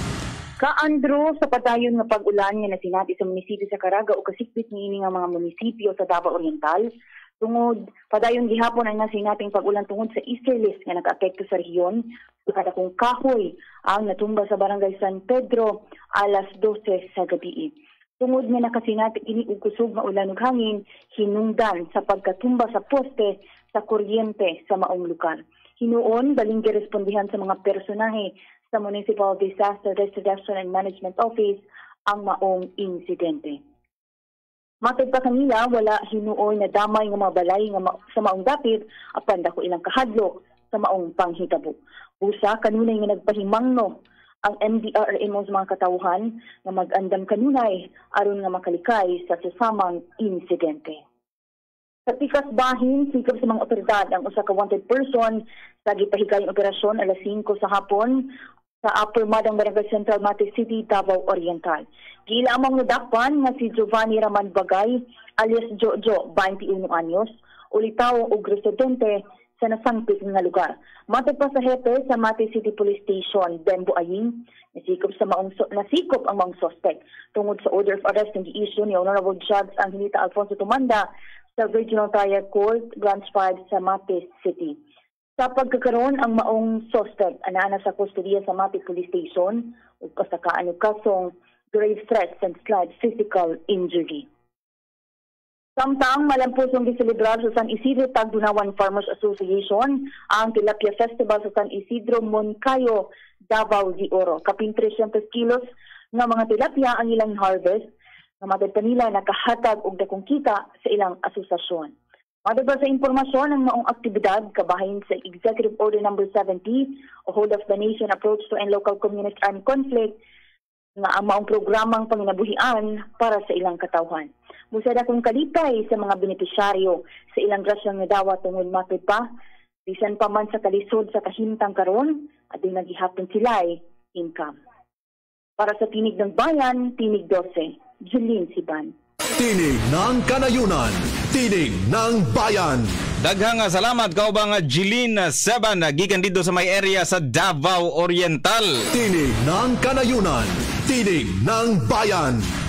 Speaker 20: Ka-Andro, sa padayon nga pag-ulan nga nasinati sa munisipyo sa Caraga o kasikbit niini nga mga munisipyo sa Davao Oriental, tungod padayon gihapon ang nasinating pag-ulan tungod sa easterlies nga nag-apekto sa rehiyon. Kada kung kahoy ang natumba sa barangay San Pedro alas twelve sa gabi. Tungod nga nakasinati kini og kusog nga ulan ug hangin, hinungdan sa pagkatumba sa poste sa kuryente sa maong lugar. Hinuon baling girespondihan sa mga personahe sa Municipal Disaster Restoration and Management Office ang maong insidente. Matod pa kanila, wala hinuoy na damay nga mga balay nga ma- sa maong dapit apan dako ilang kahadlok sa maong panghitabo. Busa kanunay nga nagpahimangno ang M D R M O sa mga katawhan nga mag-andam kanunay aron nga makalikay sa susamang insidente. Sa tikas bahin, sikap sa mga otoridad ang usa ka wanted person sa gipahigayong operasyon alas five sa hapon sa Upper Madang Barangay Central, Mati City, Davao Oriental. Gilamang nadakpan nga si Giovanni Raman Bagay alias Jojo, twenty-one anyos, ulitaw og residente sa nasangpit nga lugar. Matod pa sa hepe sa Mati City Police Station, Dembo Aying, nasikop sa maong so, nasikop ang maong suspect tungod sa order of arrest ng gi-issue ni Honorable Judge Angelita Alfonso Tumanda sa Regional Trial Court, Branch five sa Mati City. Sa pagkakaroon ang maong suspect anana sa kustodiya sa Mati Police Station ug kasakaan og kasong grave threats and slight physical injury. Samtang malampusong giselebrar sa San Isidro Tagdunawan Farmers Association ang Tilapia Festival sa San Isidro, Moncayo, Davao de Oro. Kapin three hundred kilos nga mga tilapia ang ilang harvest nga matod pa nila nakahatag og dakong kita sa ilang asosasyon. Matod pa sa impormasyon ang maong aktibidad kabahin sa Executive Order number seventy o Hold of the Nation Approach to End Local Communist Armed Conflict nga ang maong programang panginabuhian para sa ilang katawhan. Musada kong kalipay sa mga benepisyaryo sa ilang grasyang nga dawat tungod matod pa, bisan pa man sa kalisod sa kahimtang karon at di naghihapon sila'y income. Para sa Tinig ng Bayan, Tinig twelve, Jeline Siban.
Speaker 5: Tinig ng Kanayunan, Tinig ng Bayan.
Speaker 6: Daghang salamat kaubang Jeline seven gikan dito sa may area sa Davao Oriental.
Speaker 5: Tinig ng Kanayunan, Tinig ng Bayan.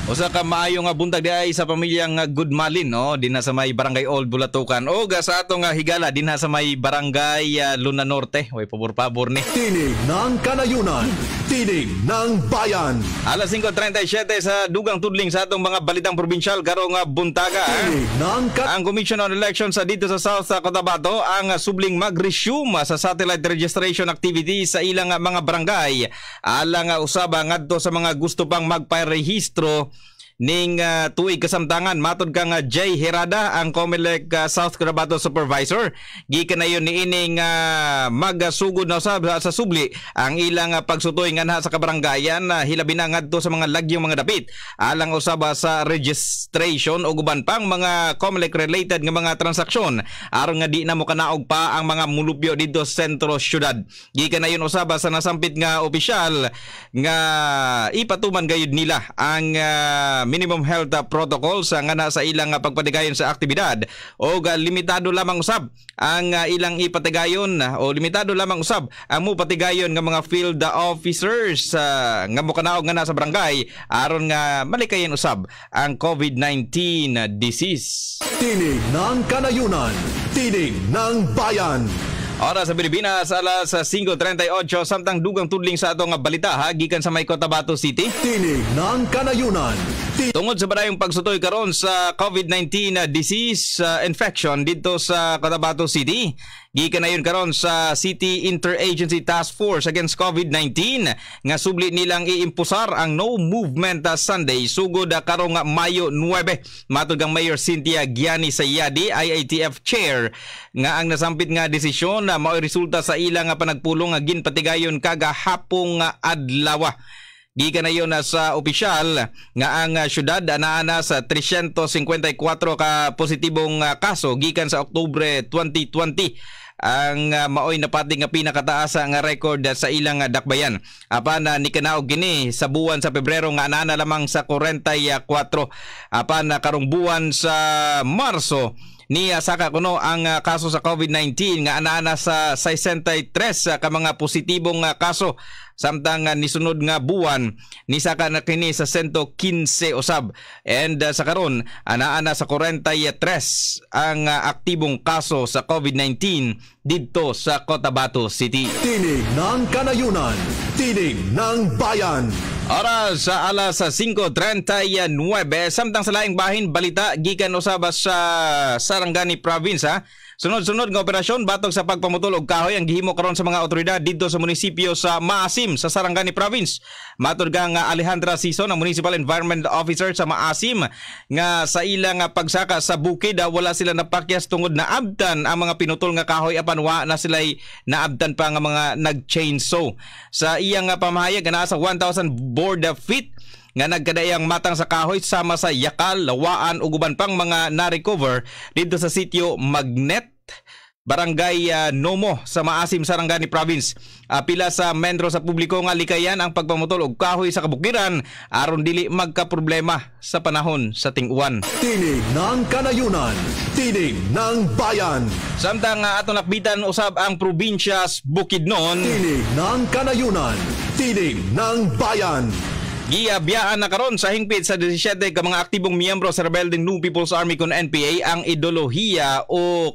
Speaker 6: Usa ka maayo nga buntag di ay sa pamilyang nga Gudmalin, no? Dinha sa may Barangay Old Bulatukan. O ga sa atong nga higala dinha sa may Barangay uh, Luna Norte. Way pabor-pabor ni.
Speaker 5: Tinig ng kanayunan, tinig ng bayan.
Speaker 6: Alas singko trenta y siyete sa dugang tudling sa atong mga balitang probinsyal karong nga buntaga.
Speaker 5: Tinig ng
Speaker 6: ang Commission on Elections sa dito sa South sa Cotabato ang uh, subling mag-resume sa satellite registration activities sa ilang uh, mga barangay. Alang uh, usaba ngadto sa mga gusto pang magparehistro ning uh, tuig kasamtangan matod kang uh, Jay Herada ang Comelec uh, South Cotabato Supervisor. Gikan na yun ni ining uh, magsugod na usab sa subli ang ilang uh, pagsutoy nga sa kabarangayan uh, hilabi na ngadto sa mga lagyong mga dapit alang usaba sa registration o guban pang mga Comelec related nga mga transaksyon aron nga di na mo kanaog pa ang mga mulupyo dito sa sentro syudad. Gikan na yun usaba sa nasampit nga opisyal nga ipatuman gayud nila ang uh, minimum health uh, protocols uh, nga na sa ilang uh, pagpatigayon sa aktibidad o uh, limitado lamang usab ang uh, ilang ipatigayon uh, o limitado lamang usab ang mo patigayon nga mga field uh, officers uh, nga mo kanaog nga na sa barangay aron nga malikayan usab ang COVID nineteen uh, disease.
Speaker 5: Tinig ng kanayunan, tinig ng bayan.
Speaker 6: Oras sa Pilipinas, alas singko trenta y ocho, samtang dugang tudling sa atong balita ha, gikan sa may Cotabato City.
Speaker 5: Tinig ng kanayunan.
Speaker 6: Tungod sa barayong pagsutoy karon sa COVID nineteen uh, disease uh, infection dito sa Cotabato City, gikan na yun karon sa City Interagency Task Force Against COVID nineteen nga subli nilang iimpusar ang No Movement uh, Sunday sugod uh, karong uh, Mayo nuwebe. Matod kang Mayor Cynthia Giani Sayadi, I A T F Chair, nga ang nasampit nga desisyon na uh, mao'y resulta sa ilang uh, panagpulong nga uh, ginpatigayon kagahapong uh, adlaw. Gikan na yun uh, sa opisyal nga ang uh, syudad anaana sa three hundred fifty-four ka positibong uh, kaso gikan sa Oktubre twenty twenty. Ang uh, maoy napati nga pinakataas nga record uh, sa ilang uh, dakbayan. Apan uh, ni kanaog gini sa buwan sa Pebrero nga anana lamang sa forty-four. Apan uh, karong buwan sa Marso ni uh, saka kuno ang uh, kaso sa COVID nineteen nga anana sa sixty-three uh, ka mga positibong uh, kaso. Samtang uh, nisunod nga buwan ni saka na kini sa one hundred fifteen usab and uh, sa karon anaa sa forty-three ang uh, aktibong kaso sa COVID nineteen dito sa Cotabato City.
Speaker 5: Tinig ng kanayunan, tinig ng bayan.
Speaker 6: Oras sa alas singko trenta y nueve, samtang sa laing bahin balita gikan usab sa Sarangani Province ha. Sunod-sunod nga operasyon batok sa pagpamutol og kahoy ang gihimo karon sa mga otoridad dito sa munisipyo sa Maasim sa Sarangani Province. Matod kang Alejandra Sison, ang Municipal Environment Officer sa Maasim, nga sa ilang pagsaka sa bukid wala sila napakyas tungod na abtan ang mga pinutol nga kahoy apan wa na sila naabtan pa nga mga nag-chainsaw. Sa iyang pamahayag na sa one thousand board feet nga nagkadayang matang sa kahoy sama sa yakal, lawaan ug uban pang mga na-recover dito sa sitio Magnet, Barangay uh, Nomo sa Maasim, Sarangani Province. Uh, pila sa membro sa publiko nga likayan ang pagpamutol og kahoy sa kabukiran aron dili magka-problema sa panahon sa ting-uwan.
Speaker 5: Tinig ng kanayunan, tinig ng bayan.
Speaker 6: Samtang uh, atong nakbitan usab ang probinsyas Bukidnon.
Speaker 5: Tinig ng kanayunan, tinig ng bayan.
Speaker 6: Giabiyaan na karon sa hingpit sa seventeen ka mga aktibong miyembro sa Rebelding New People's Army kon N P A ang ideolohiya o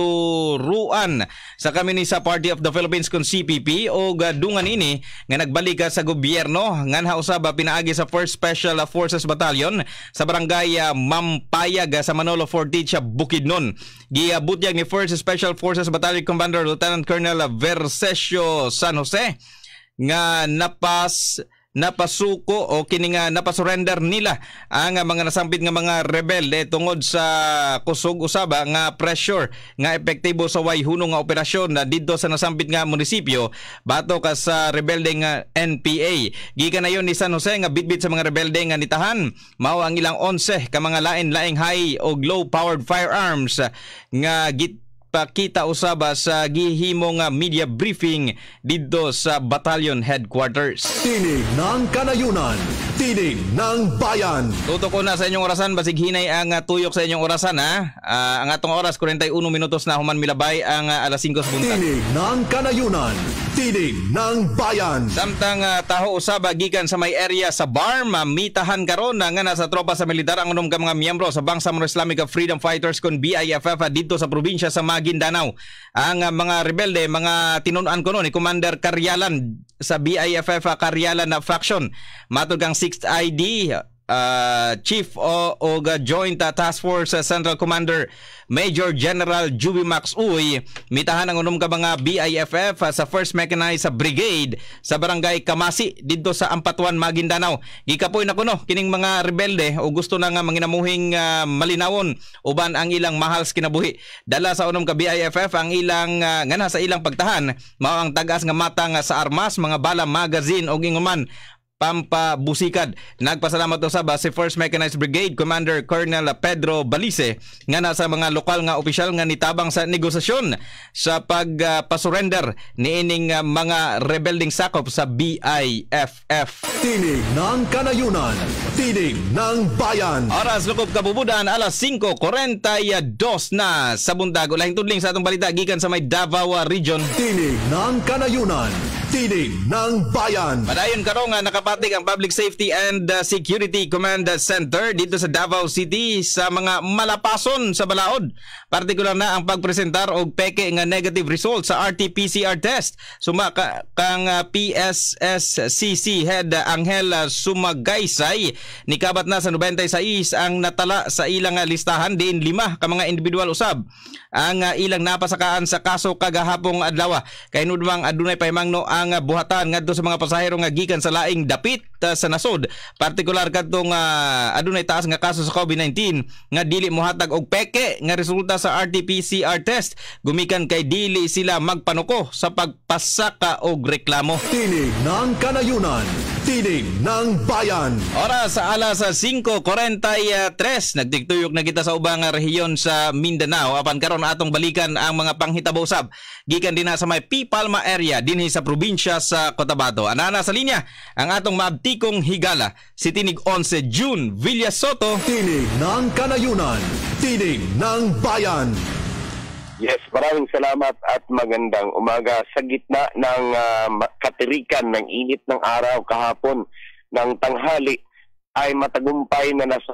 Speaker 6: katuruan sa Communist Party of the Philippines kon C P P o gadungan ini nga nagbalik sa gobyerno nganha usab pinaagi sa first Special Forces Battalion sa barangay Mampayag sa Manolo Fortich, Bukidnon. Giabutyag ni first Special Forces Battalion Commander Lieutenant Colonel Versesio San Jose nga napas napasuko o kini nga napasurrender nila ang mga nasampit nga mga rebelde tungod sa kusog usaba nga pressure nga epektibo sa way hunong nga operasyon na dito sa nasampit nga munisipyo batok sa rebelde nga N P A. Gikan na yon ni San Jose nga bitbit sa mga rebelde nga nitahan mao ang ilang eleven ka mga lain-laing high o low powered firearms nga git pakita usaba sa gihimong media briefing dito sa battalion headquarters.
Speaker 5: Tinig ng kanayunan, tinig ng bayan.
Speaker 6: Tutok ko na sa inyong orasan, basig hinay ang uh, tuyok sa inyong orasan ha. Uh, ang atong oras forty-one minutos na human milabay ang uh, alas singko sa buntag.
Speaker 5: Tinig ng kanayunan, Tinig ng Bayan.
Speaker 6: Samtang uh, taho usab gikan sa may area sa Barm, mitahan karon nga nasa tropa sa militar ang unom ka mga miyembro sa Bangsamoro Islamic Freedom Fighters kon B I F F dito sa probinsya sa Maguindanao. Ang uh, mga rebelde, mga tinunan ko no ni Commander Karyalan sa B I F F Karyalan na faction. Matod kang sixth I D Uh, Chief o, o Joint uh, Task Force uh, Central Commander Major General Juby Max Uy, mitahan ang unom ka mga B I F F uh, sa first Mechanized Brigade sa Barangay Kamasi dito sa Ampatuan, Maguindanao. Gikapoy na kuno kining mga rebelde o gusto na nga manginamuhing uh, malinawon uban ang ilang mahals kinabuhi. Dala sa unom ka B I F F ang ilang uh, ngana sa ilang pagtahan mao ang tagas nga matang uh, sa armas, mga bala, magazine o inguman pampabusikad. Nagpasalamat sa ba si first Mechanized Brigade Commander Colonel Pedro Balise nga nasa mga lokal nga opisyal nga nitabang sa negosasyon sa pagpasurrender uh, ni ining uh, mga rebelding sakop sa B I F F.
Speaker 5: Tinig ng Kanayunan, Tinig ng Bayan.
Speaker 6: Oras lukob kabubudan alas singko forty-two na sa buntag. Ulahing tudling sa atong balita gikan sa may Davao Region.
Speaker 5: Tinig ng Kanayunan, Tinig ng Bayan.
Speaker 6: Padayon karong nga nakap patig ang Public Safety and uh, Security Command Center dito sa Davao City sa mga malapason sa balaod. Partikular na ang pagpresentar og peke nga negative result sa R T P C R test. Suma ka, kang uh, P S S C C Head uh, Angel uh, Sumagaysay nikabat na sa ninety-six ang natala sa ilang uh, listahan diin lima ka mga individual usab ang uh, ilang napasakaan sa kaso kagahapong adlaw. Kay nudmang adunay pahimangno ang uh, buhatan ngadto sa mga pasahero nga gikan sa laing dapit uh, sa nasod, partikular kadtong uh, adunay taas nga kaso sa COVID nineteen nga dili mohatag og peke nga resulta sa R T P C R test gumikan kay dili sila magpanuko sa pagpasaka og reklamo.
Speaker 5: Tinig ng Kanayunan, Tinig ng Bayan.
Speaker 6: Oras sa alas singko forty-three, nagtigtuyok na kita sa ubang rehiyon sa Mindanao. Apan karon atong balikan ang mga panghitabo usab gikan din na sa may P. Palma area dinhi sa probinsya sa Cotabato. Anana sa linya ang atong maabtikong higala si Tinig eleven June Villasoto.
Speaker 5: Tinig ng Kanayunan, Tinig ng Bayan.
Speaker 21: Yes, maraming salamat at magandang umaga. Sa gitna ng uh, katirikan ng init ng araw kahapon ng tanghali ay matagumpay na nasa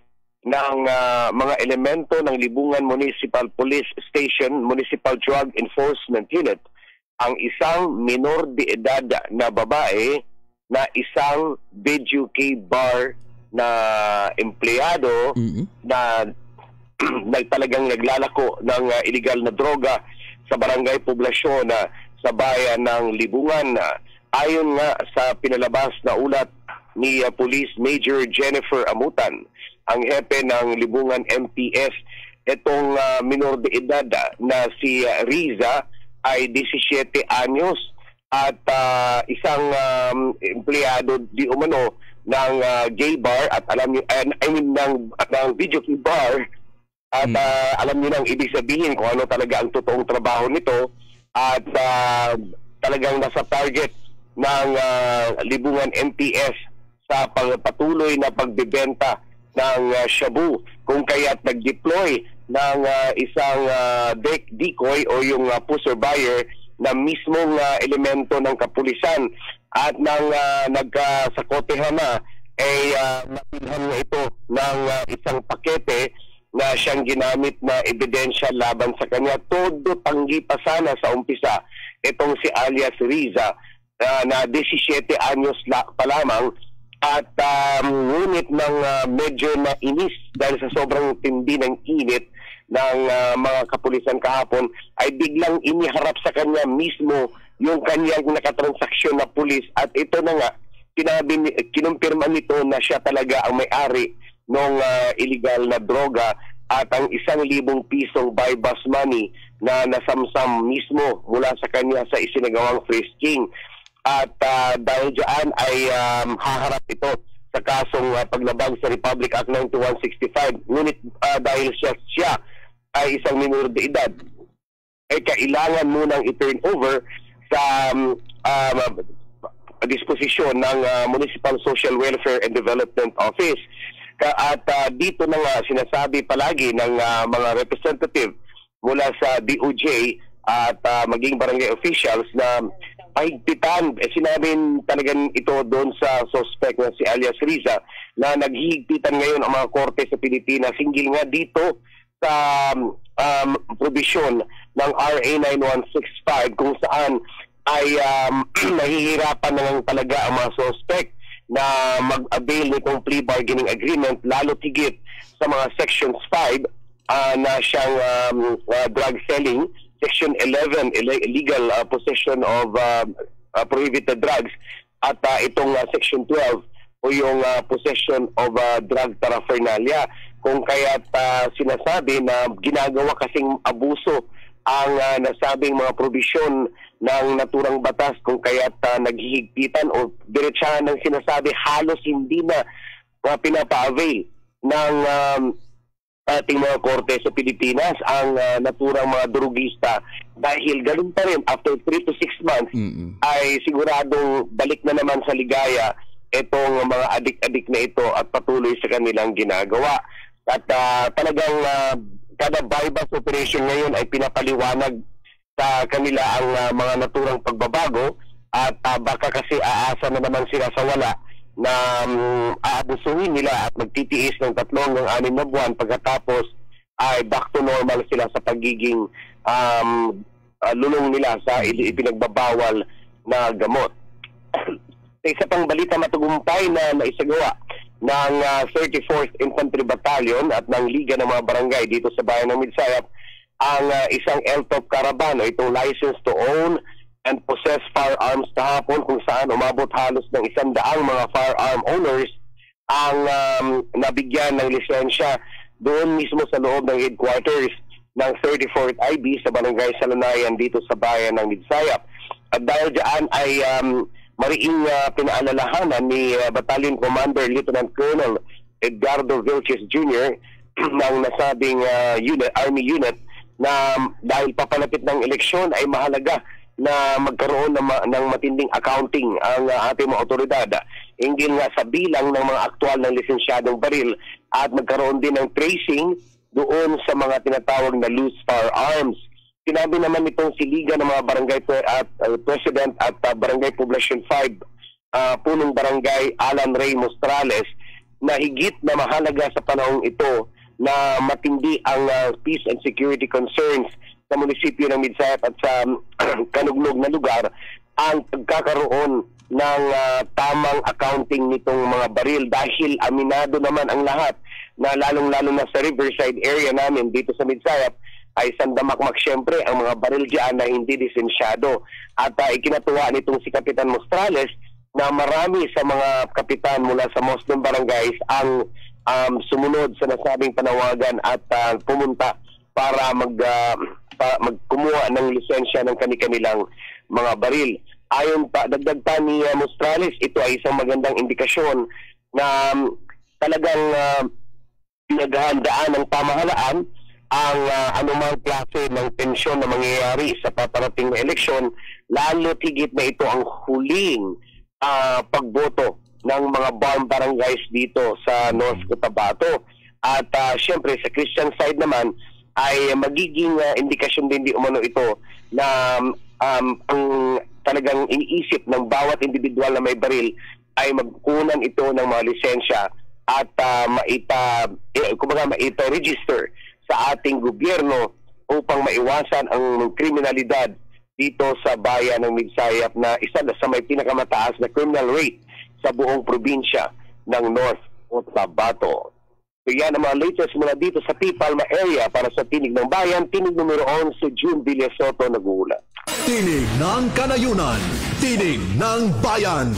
Speaker 21: ng uh, mga elemento ng Libungan Municipal Police Station, Municipal Drug Enforcement Unit ang isang minor de edad na babae na isang Bejuki bar na empleyado mm-hmm. na nagtalagang naglalako ng uh, illegal na droga sa barangay poblasyon na uh, sa bayan ng Libungan. Uh, ayon nga sa pinalabas na ulat ni uh, Police Major Jennifer Amutan, ang hepe ng Libungan M P S, itong uh, minor de edad uh, na si uh, Riza ay seventeen anyos at uh, isang um, empleyado di umano ng uh, gay bar at alam niyo uh, I mean ng, ng video key bar at hmm. uh, alam niyo nang ibig sabihin kung ano talaga ang totoong trabaho nito at uh, talagang nasa target ng uh, Libungan M P S sa pagpatuloy na pagbebenta ng uh, shabu, kung kaya't nag-deploy ng uh, isang uh, decoy o yung uh, pusher buyer na mismong uh, elemento ng kapulisan at nang uh, nagkasakotehan na ay uh, natilhan na ito ng uh, isang pakete na siyang ginamit na ebidensya laban sa kanya. Todo tanggi pa sana sa umpisa itong si alias Riza uh, na seventeen anyos la, pa lamang at um, ngunit ng uh, medyo na inis dahil sa sobrang tindi ng init ng uh, mga kapulisan kahapon ay biglang iniharap sa kanya mismo yung kanyang nakatransaksyon na pulis at ito na nga kinabi, kinumpirma nito na siya talaga ang may-ari ng uh, illegal na droga at ang isang libong pisong buy bus money na nasamsam mismo mula sa kanya sa isinagawang frisking. At uh, dahil dyan ay um, haharap ito sa kasong uh, paglabag sa Republic Act ninety-one sixty-five. Ngunit uh, dahil siya, siya ay isang minor de edad, ay kailangan munang i-turn over sa um, uh, disposisyon ng uh, Municipal Social Welfare and Development Office. At uh, dito na nga sinasabi palagi ng uh, mga representative mula sa D O J at uh, maging barangay officials na pahigpitan. Eh, sinabi talagang ito doon sa suspect na si alias Riza na naghihigpitan ngayon ang mga korte sa Pilipinas hinggil nga dito sa um, provision ng R A nine one six five kung saan ay um, nahihirapan na lang talaga ang mga suspect na mag-avail nitong plea bargaining agreement, lalo tigit sa mga sections five uh, na siyang um, uh, drug selling, section eleven illegal uh, possession of uh, uh, prohibited drugs, at uh, itong uh, section twelve o yung uh, possession of uh, drug paraphernalia, kung kaya't uh, sinasabi na ginagawa kasing abuso ang uh, nasabing mga probisyon ng naturang batas, kung kaya't uh, naghihigpitan o diretsahan ng sinasabi halos hindi na uh, pinapa-avail ng um, ating mga korte sa Pilipinas ang uh, naturang mga drugista, dahil ganun pa rin after three to six months mm-hmm. ay siguradong balik na naman sa ligaya itong mga adik-adik na ito at patuloy sa kanilang ginagawa. At uh, talagang uh, kada bypass operation ngayon ay pinapaliwanag sa kanila ang uh, mga naturang pagbabago, at uh, baka kasi aasa na naman sila sa wala na um, aabusuhin nila at magtitiis ng tatlo hanggang anim na buwan, pagkatapos ay back to normal sila sa pagiging um, uh, lulong nila sa ipinagbabawal na gamot. Isa pang balita matagumpay na naisagawa ng uh, thirty-fourth Infantry Battalion at ng Liga ng mga Barangay dito sa bayan ng Midsayap ang uh, isang L T O P Caravan, o itong license to own and possess firearms kahapon, kung saan umabot halos ng isang daang mga firearm owners ang um, nabigyan ng lisensya doon mismo sa loob ng headquarters ng thirty-fourth I B sa Barangay Salanayan dito sa bayan ng Midsayap. At dahil dyan ay um, mariing uh, pinaalalahanan ni uh, Battalion Commander Lieutenant Colonel Edgardo Vilches Junior ng nasabing uh, unit, Army unit, na dahil papalapit ng eleksyon ay mahalaga na magkaroon ng, ma- ng matinding accounting ang uh, ating mga otoridad hinggil nga sa bilang ng mga aktual ng lisensyadong baril, at magkaroon din ng tracing doon sa mga tinatawag na loose firearms. Sinabi naman itong si Liga ng mga Barangay at uh, President at uh, Barangay Poblacion five, uh, punong barangay Alan Ray Mostrales, na higit na mahalaga sa panahong ito na matindi ang uh, peace and security concerns sa munisipyo ng Midsayap at sa um, kanugnog na lugar ang pagkakaroon ng uh, tamang accounting nitong mga baril, dahil aminado naman ang lahat na lalong-lalo na sa Riverside area namin dito sa Midsayap ay sandamakmak siyempre ang mga baril diyan na hindi lisensyado. At uh, ikinatuwa nitong si Kapitan Mostrales na marami sa mga kapitan mula sa Muslim barangays ang um, sumunod sa nasabing panawagan at uh, pumunta para mag, uh, pa, magkumuha ng lisensya ng kani-kanilang mga baril. Ayon pa, dagdag pa ni uh, Mostrales, ito ay isang magandang indikasyon na um, talagang uh, pinaghahandaan ng pamahalaan ang uh, anumang klase ng tensyon na mangyayari sa paparating na eleksyon, lalo tigit na ito ang huling uh, pagboto ng mga bomb barangays dito sa North Cotabato. At uh, syempre sa Christian side naman ay magiging uh, indikasyon din di umano ito na um, ang talagang iniisip ng bawat individual na may baril ay magkunan ito ng mga lisensya at uh, maita, eh, kumbaga maita-register sa ating gobyerno upang maiwasan ang kriminalidad dito sa bayan ng Midsayap na isa na sa may pinakamataas na criminal rate sa buong probinsya ng North Cotabato. So yan ang mga latest mula dito sa P. Palma area. Para sa Tinig ng Bayan, Tinig numero eleven, si June Villasoto nag-uula.
Speaker 5: Tinig ng Kanayunan, Tinig ng Bayan.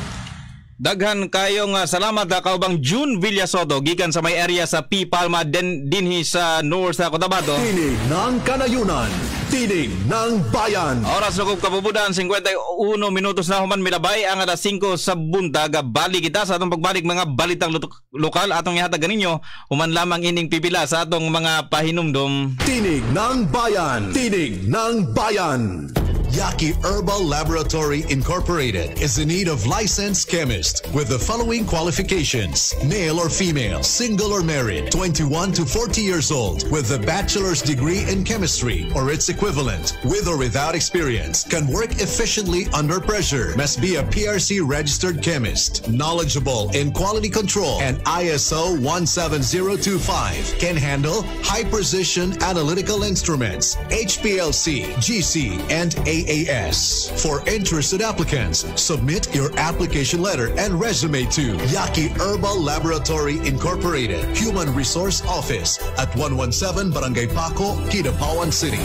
Speaker 6: Daghan kayong uh, salamat uh, kaubang June Villasoto gikan sa may area sa P. Palma din dinhi sa North sa Cotabato.
Speaker 5: Tinig ng Kanayunan, Tinig ng Bayan.
Speaker 6: Oras na kong kapubudan, fifty-one minutos na human milabay ang alas five sa buntag. Balik kita sa atong pagbalik mga balitang lokal atong ihatag ganinyo human lamang ining pipila sa atong mga pahinumdom.
Speaker 5: Tinig ng Bayan, Tinig ng Bayan. Yaki Herbal Laboratory Incorporated is in need of licensed chemists with the following qualifications: male or female, single or married, twenty-one to forty years old, with a bachelor's degree in chemistry or its equivalent, with or without experience, can work efficiently under pressure, must be a P R C registered chemist, knowledgeable in quality control and I S O one seven zero two five, can handle high precision analytical instruments, H P L C, G C, and A A S. For interested applicants, submit your application letter and resume to Yaki Herbal Laboratory Incorporated, Human Resource Office at one seventeen Barangay Paco, Kidapawan City.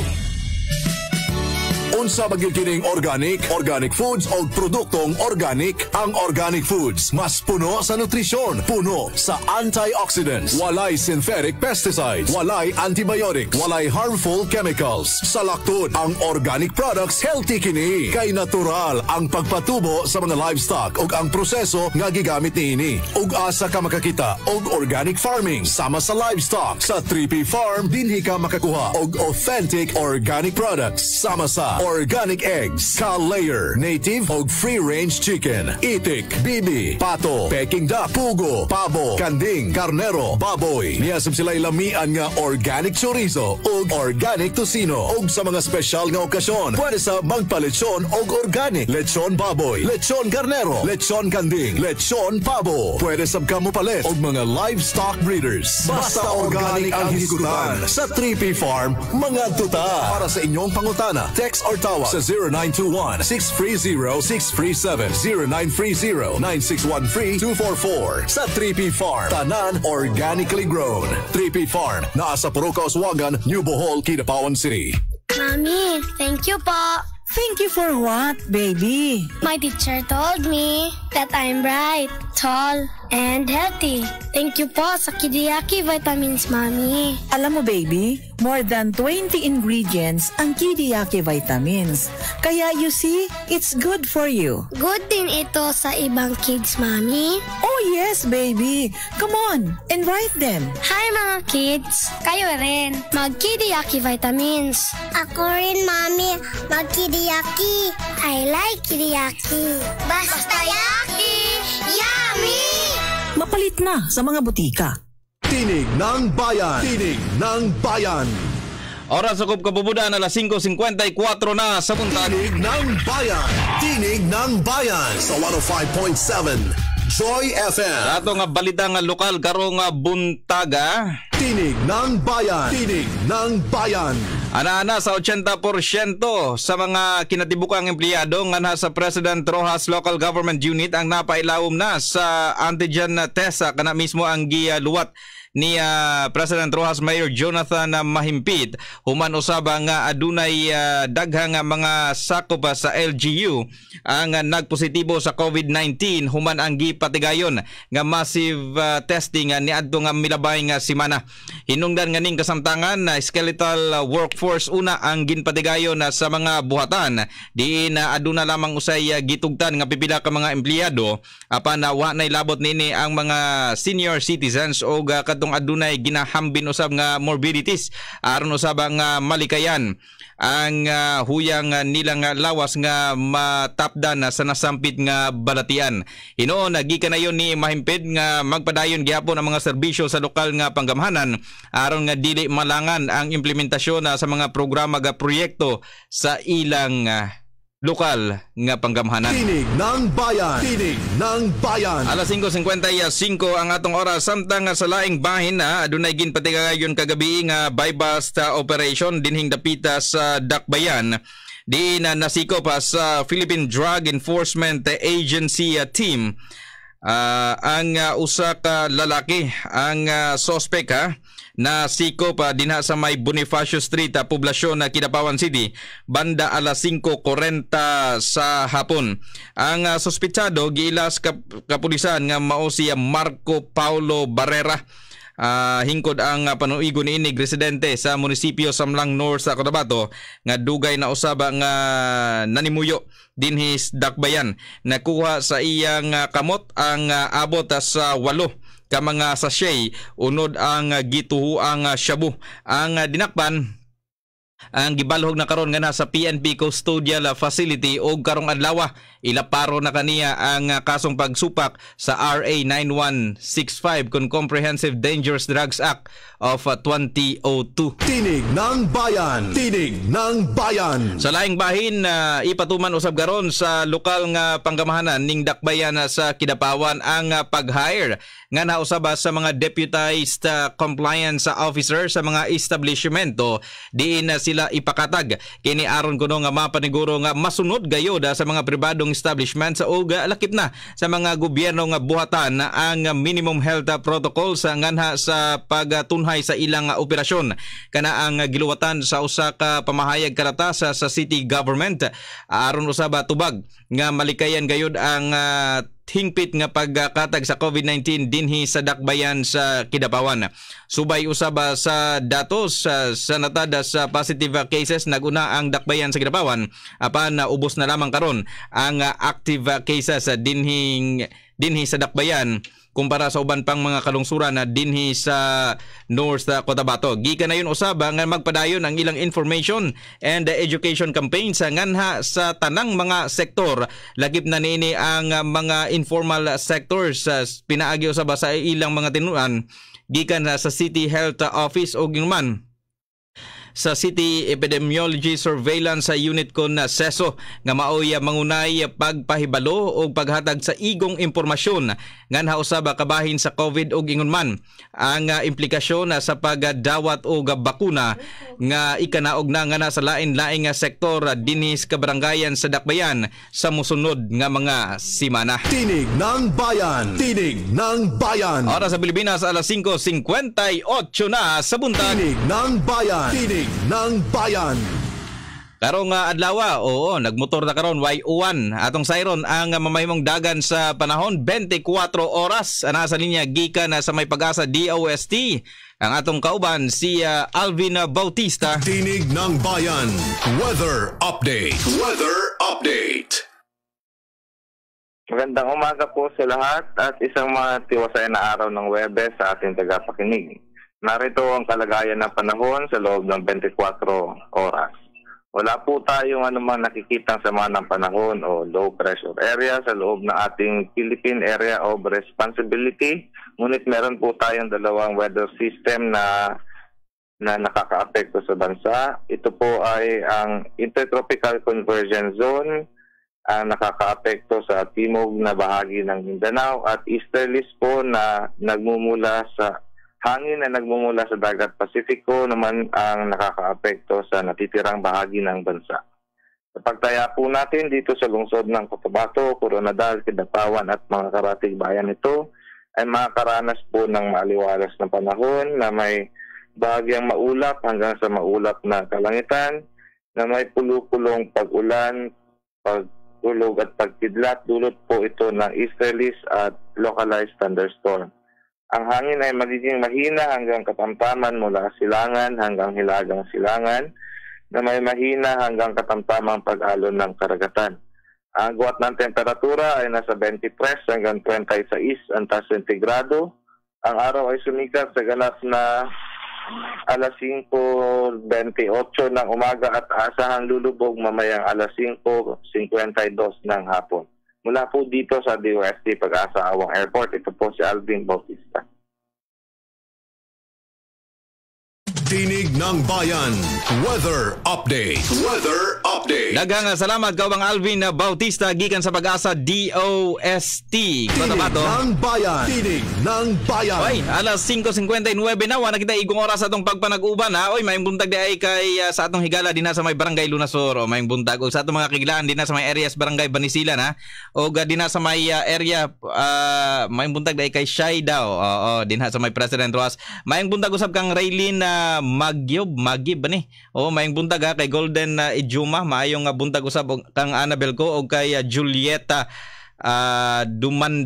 Speaker 1: Unsa magikining organic, organic foods o produktong organic. Ang organic foods mas puno sa nutrisyon, puno sa antioxidants, walay synthetic pesticides, walay antibiotics, walay harmful chemicals. Sa laktod, ang organic products healthy kini kay natural ang pagpatubo sa mga livestock ug ang proseso nga gigamit niini. Ug asa ka makakita og organic farming sama sa livestock sa three P Farm, dinhi ka makakuha og authentic organic products sama sa organic eggs, Cal-Layer, native og free-range chicken, itik, bibi, pato, peking duck, pugo, pabo, kanding, karnero, baboy. Niyasab sila'y lamian nga organic chorizo og organic tocino. Og sa mga special nga okasyon, pwede sa magpalechon og organic, lechon baboy, lechon karnero, lechon kanding, lechon pabo. Pwede sab ka mo palit og mga livestock breeders. Basta organic ang hisgutan sa three P Farm, mga tuta. Para sa inyong pangutana, text or tawag sa zero nine two one, six three zero, six three seven, zero nine three zero, nine six one three, two four four. Sa three P Farm, tanan organically grown. three P Farm, naa sa Puruca, Oswagan, New Bohol, Kidapawan City.
Speaker 22: Mommy, thank you po.
Speaker 23: Thank you for what, baby?
Speaker 22: My teacher told me that I'm bright, tall, and healthy. Thank you po sa Kidiyaki Vitamins, Mommy.
Speaker 23: Alam mo, baby, more than twenty ingredients ang Kidiyaki Vitamins. Kaya you see, it's good for you.
Speaker 22: Good din ito sa ibang kids, Mommy.
Speaker 23: Oh yes, baby. Come on, invite them.
Speaker 22: Hi mga kids. Kayo rin. Mag-Kidiyaki Vitamins.
Speaker 24: Ako rin, Mommy. Mag-Kidiyaki. I like Kidiyaki.
Speaker 22: Basta yaki, yummy!
Speaker 23: Mapalit na sa mga butika.
Speaker 5: Tinig ng Bayan. Tinig ng Bayan.
Speaker 6: Oras sa kabubudan, alas five fifty-four na sa buntag.
Speaker 5: Tinig ng Bayan. Tinig ng Bayan sa one oh five point seven Joy F M.
Speaker 6: Sa ato nga balita nga lokal karong nga buntaga.
Speaker 5: Tinig ng Bayan. Tinig ng Bayan.
Speaker 6: Ana-ana sa eighty percent sa mga kinatibukang empleyado nga nasa President Roxas Local Government Unit ang napailawom na sa antigen test kana mismo ang giluwat ni uh, President Roxas Mayor Jonathan uh, Mahimpit human usaba nga adunay uh, daghang mga sakop uh, sa L G U ang uh, nagpositibo sa COVID nineteen human ang gipatigayon nga massive uh, testing uh, niadto nga milabay nga semana. Hinungdan nga ning kasamtangan na uh, skeletal uh, workforce una ang ginpatigayon uh, sa mga buhatan diin uh, aduna lamang usay uh, gitugtan nga pipila ka mga empleyado apan uh, wa nay labot nini ang mga senior citizens o uh, adunay ginahambin usab nga morbidities aron usab nga malikayan ang uh, huyang uh, nilang uh, lawas nga matapdan uh, sa nasampit nga balatian. Hinoon nagikanayon ni Mahimpid nga magpadayon gihapon ang mga serbisyo sa lokal nga panggamhanan aron nga dili malangan ang implementasyon uh, sa mga programa nga proyekto sa ilang uh, lokal nga panggamhanan.
Speaker 5: Tinig ng Bayan. Tinig ng Bayan.
Speaker 6: alas five fifty-five ang atong oras samtang sa laing bahin na adunay ginpatigayon kagabi nga bypass operation dinhing dapita sa Dakbayan. Di na nasiko pa sa Philippine Drug Enforcement Agency uh, team uh, ang uh, usa ka lalaki ang uh, suspect ha na siko pa dinha sa may Bonifacio Street, uh, poblasyon na Kidapawan City, banda alas five forty sa hapon. Ang uh, sospechado giilas kap kapulisan nga mao si Marco Paulo Barrera. Uh, hingkod ang uh, panuigon ini residente sa munisipyo Samlang North sa Cotabato nga dugay na usaba nga nanimuyo dinhis Dakbayan. Nakuha sa iyang uh, kamot ang uh, abot uh, sa walo ka mga sachet unod ang uh, gituho ang uh, shabu. Ang uh, dinakpan ang gibalhog na karon nga nasa P N P Custodial Facility o karong adlaw ilaparo na kaniya ang uh, kasong pagsupak sa R A nine one six five kung Comprehensive Dangerous Drugs Act of uh, twenty oh two.
Speaker 5: Tinig ng Bayan. Tinig ng Bayan.
Speaker 6: Sa laing bahin uh, ipatuman usab garon sa lokal nga panggamahanan ning dakbayan uh, sa Kidapawan ang uh, pag-hire nga nausab sa mga deputized uh, compliance officer sa mga establishmento diin uh, sila ipakatag kini aron kuno nga mapaniguro nga masunod gayod uh, sa mga pribadong establishments o uh, lakip na sa mga gobyerno nga buhatan uh, ang uh, minimum health uh, protocols uh, nganha sa pagtunhay sa ilang uh, operasyon kana ang uh, giluwatan sa usa ka pamahayag karatas uh, sa city government uh, aron usab tubag nga malikayan gayud ang uh, hingpit nga pagkatag sa COVID nineteen dinhi sa dakbayan sa Kidapawan. Subay usab sa datos uh, sa natada sa positive cases naguna ang dakbayan sa Kidapawan apan uh, ubos na lamang karon ang uh, active cases uh, dinhi dinhi sa dakbayan kumpara sa uban pang mga kalungsuran na dinhi sa North Cotabato. Gikan na yun usab nga magpadayon ang ilang information and education campaigns sa nganha sa tanang mga sektor. Lagip na nini ang mga informal sectors uh, pinaagi usab sa ilang mga tinuan gikan sa City Health Office o ginuman sa City Epidemiology Surveillance Unit kon na SESO nga maoy mangunay pagpahibalo o paghatag sa igong impormasyon nganha usab kabahin sa COVID ug ingon man ang uh, implikasyon uh, sa pagdawat og bakuna nga ikanaog na nga sa lain-laing sektor uh, dinhi sa kabarangayan sa dakbayan sa mosunod nga mga semana.
Speaker 5: Tinig ng Bayan. Tinig ng Bayan.
Speaker 6: Oras sa Pilipinas alas cinco fifty-eight na sa buntag.
Speaker 5: Tinig ng Bayan. Tinig ng Bayan.
Speaker 6: Karong uh, adlaw, oo, nagmotor na karon Y one atong sayron ang uh, mamahimong dagan sa panahon twenty-four oras ana sa linya gikan uh, sa may pag-asa D O S T ang atong kauban si uh, Alvin Bautista.
Speaker 5: Tinig ng Bayan. Weather update. Weather update.
Speaker 15: Magandang umaga po sa lahat at isang matiwasay na araw ng Huwebes sa ating tagapakinig. Narito ang kalagayan ng panahon sa loob ng twenty-four oras. Wala po tayong anumang nakikitang sama ng panahon o low pressure area sa loob ng ating Philippine Area of Responsibility. Ngunit meron po tayong dalawang weather system na na nakakaapekto sa bansa. Ito po ay ang Intertropical Convergence Zone ang nakakaapekto sa timog na bahagi ng Mindanao at easterlies po na nagmumula sa hangin na nagmumula sa dagat Pasifiko naman ang nakakaapekto sa natitirang bahagi ng bansa. Sa pagtaya po natin dito sa lungsod ng Cotabato, Coronadal, Kidapawan at mga karatig bayan nito ay makakaranas po ng maaliwalas na panahon na may bahagyang maulap hanggang sa maulap na kalangitan na may pulupulong pag-ulan, pagulog at pagkidlat. Dulot po ito ng easterlies at localized thunderstorm. Ang hangin ay magiging mahina hanggang katamtaman mula silangan hanggang hilagang silangan na may mahina hanggang katamtamang pag-alon ng karagatan. Ang agwat ng temperatura ay nasa twenty-three hanggang twenty-six antas sentigrado. Ang araw ay sumikat sa ganap na alas cinco twenty-eight ng umaga at asahang lulubog mamayang alas cinco fifty-two ng hapon. Mula po dito sa D O S T Pag-asa Awang Airport, ito po si Alvin Bautista.
Speaker 5: Tinig ng Bayan. Weather update. Weather update.
Speaker 6: Daghang salamat kaubang Alvin Bautista gikan sa Pag-asa D O S T.
Speaker 5: Tinig ng Bayan. Tinig ng Bayan.
Speaker 6: Oy, alas cinco fifty-nine na wala kita igong oras atong pagpanag-uban ha. Oy, may buntag di ay kay uh, sa atong higala dinha sa may Barangay Lunasor o may buntag og sa atong mga kigilaan dinha sa may areas Barangay Banisilan ha. O uh, dinha sa may uh, area uh, may buntag di ay kay Shay daw. Oo, dinha sa may President Roas. May buntag usab kang Raylin na uh, Magyob, Magib ba ni? O mayang buntag ha, kay Golden uh, Ijuma, maayong uh, buntag usab kang Annabel ko o kay uh, Julieta uh, Dumanda.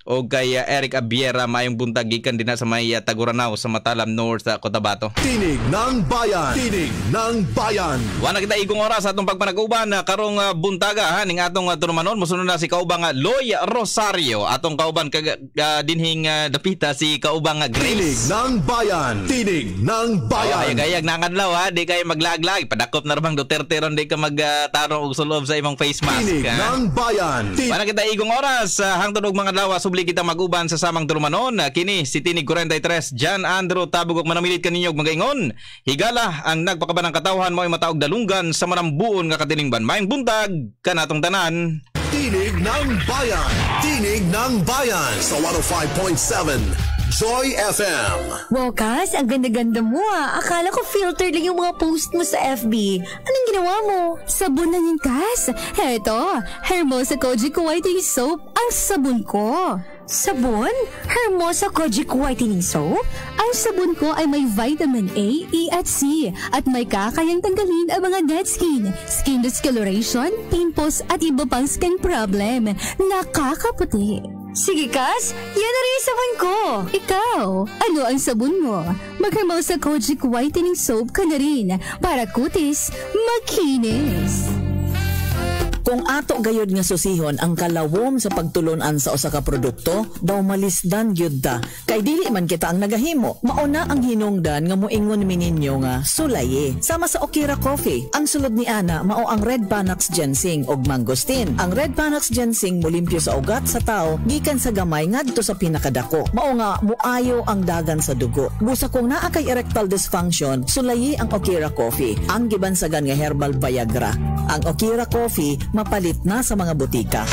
Speaker 6: o kay uh, Eric Abiera mayong buntag gikan din na sa may uh, Taguranaw sa Matalam North sa uh, Cotabato.
Speaker 5: Tinig ng Bayan. Tinig ng Bayan.
Speaker 6: Wala kita igong oras atong pagpanag-uban uh, karong uh, buntaga ha ning atong uh, tunumanon mosunod na si kaubang uh, Loy Rosario atong kauban kag uh, dinhing uh, dapita si kaubang uh, Grace.
Speaker 5: Tinig ng Bayan. Tinig ng Bayan.
Speaker 6: Oh, gayag nangadlaw ha, di kayo maglaglag. Padakop na ramang Duterte ron di ka magtarong og sulob sa imong face mask.
Speaker 5: Tinig
Speaker 6: ha?
Speaker 5: ng Bayan.
Speaker 6: Wala kita igong oras uh, hangtod og mga adlaw subli kita mag-uban sa samang tunumanon. Uh, kini si Tinig forty-three John Andrew tabog og manamilit kaninyog magaingon. Higala ang nagpakabanang katawhan mo ay mataog dalunggan sa manambuon nga katilingban. Mayong buntag kanatong tanan.
Speaker 5: Tinig ng Bayan. Tinig ng Bayan sa one oh five point seven Joy F M.
Speaker 13: Wow, Kas, ang ganda-ganda mo ah. Akala ko filter lang yung mga post mo sa F B. Anong ginawa mo?
Speaker 16: Sabon na yun, Kas. Heto, Hermosa Kojic Whitening Soap ang sabon ko.
Speaker 13: Sabon? Hermosa Kojic Whitening Soap?
Speaker 16: Ang sabon ko ay may vitamin A, E at C at may kakayang tanggalin ang mga dead skin, skin discoloration, pimples at iba pang skin problem. Nakakaputi.
Speaker 13: Sige, Kas, yan na rin yung sabon ko.
Speaker 16: Ikaw, ano ang sabon mo? Mag-Hermosa Kojic Whitening Soap ka na rin para kutis makinis.
Speaker 2: Kung ato gayod nga susihon ang kalawom sa pagtulunan sa usa ka produkto, daw malisdan gyud ta. Kay dili man kita ang nagahimo. Mauna ang hinungdan nga moingon mi ninyo nga sulaye. Sama sa Okira Coffee, ang sulod ni ana mao ang Red Panax Ginseng ug Mangosteen. Ang Red Panax Ginseng molimpyo sa ugat sa tao gikan sa gamay ngadto sa pinakadako. Mao nga muayo ang dagan sa dugo. Busa kung naa kay erectile dysfunction, sulaye ang Okira Coffee. Ang gibansagan nga herbal Viagra. Ang Okira Coffee mapalit na sa mga butika.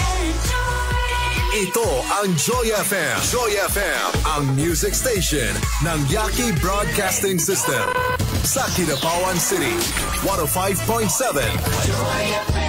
Speaker 5: Ito ang Joy F M. Joy F M, ang music station ng Yaki Broadcasting System. Sa Kidapawan City, one oh five point seven. Joy F M.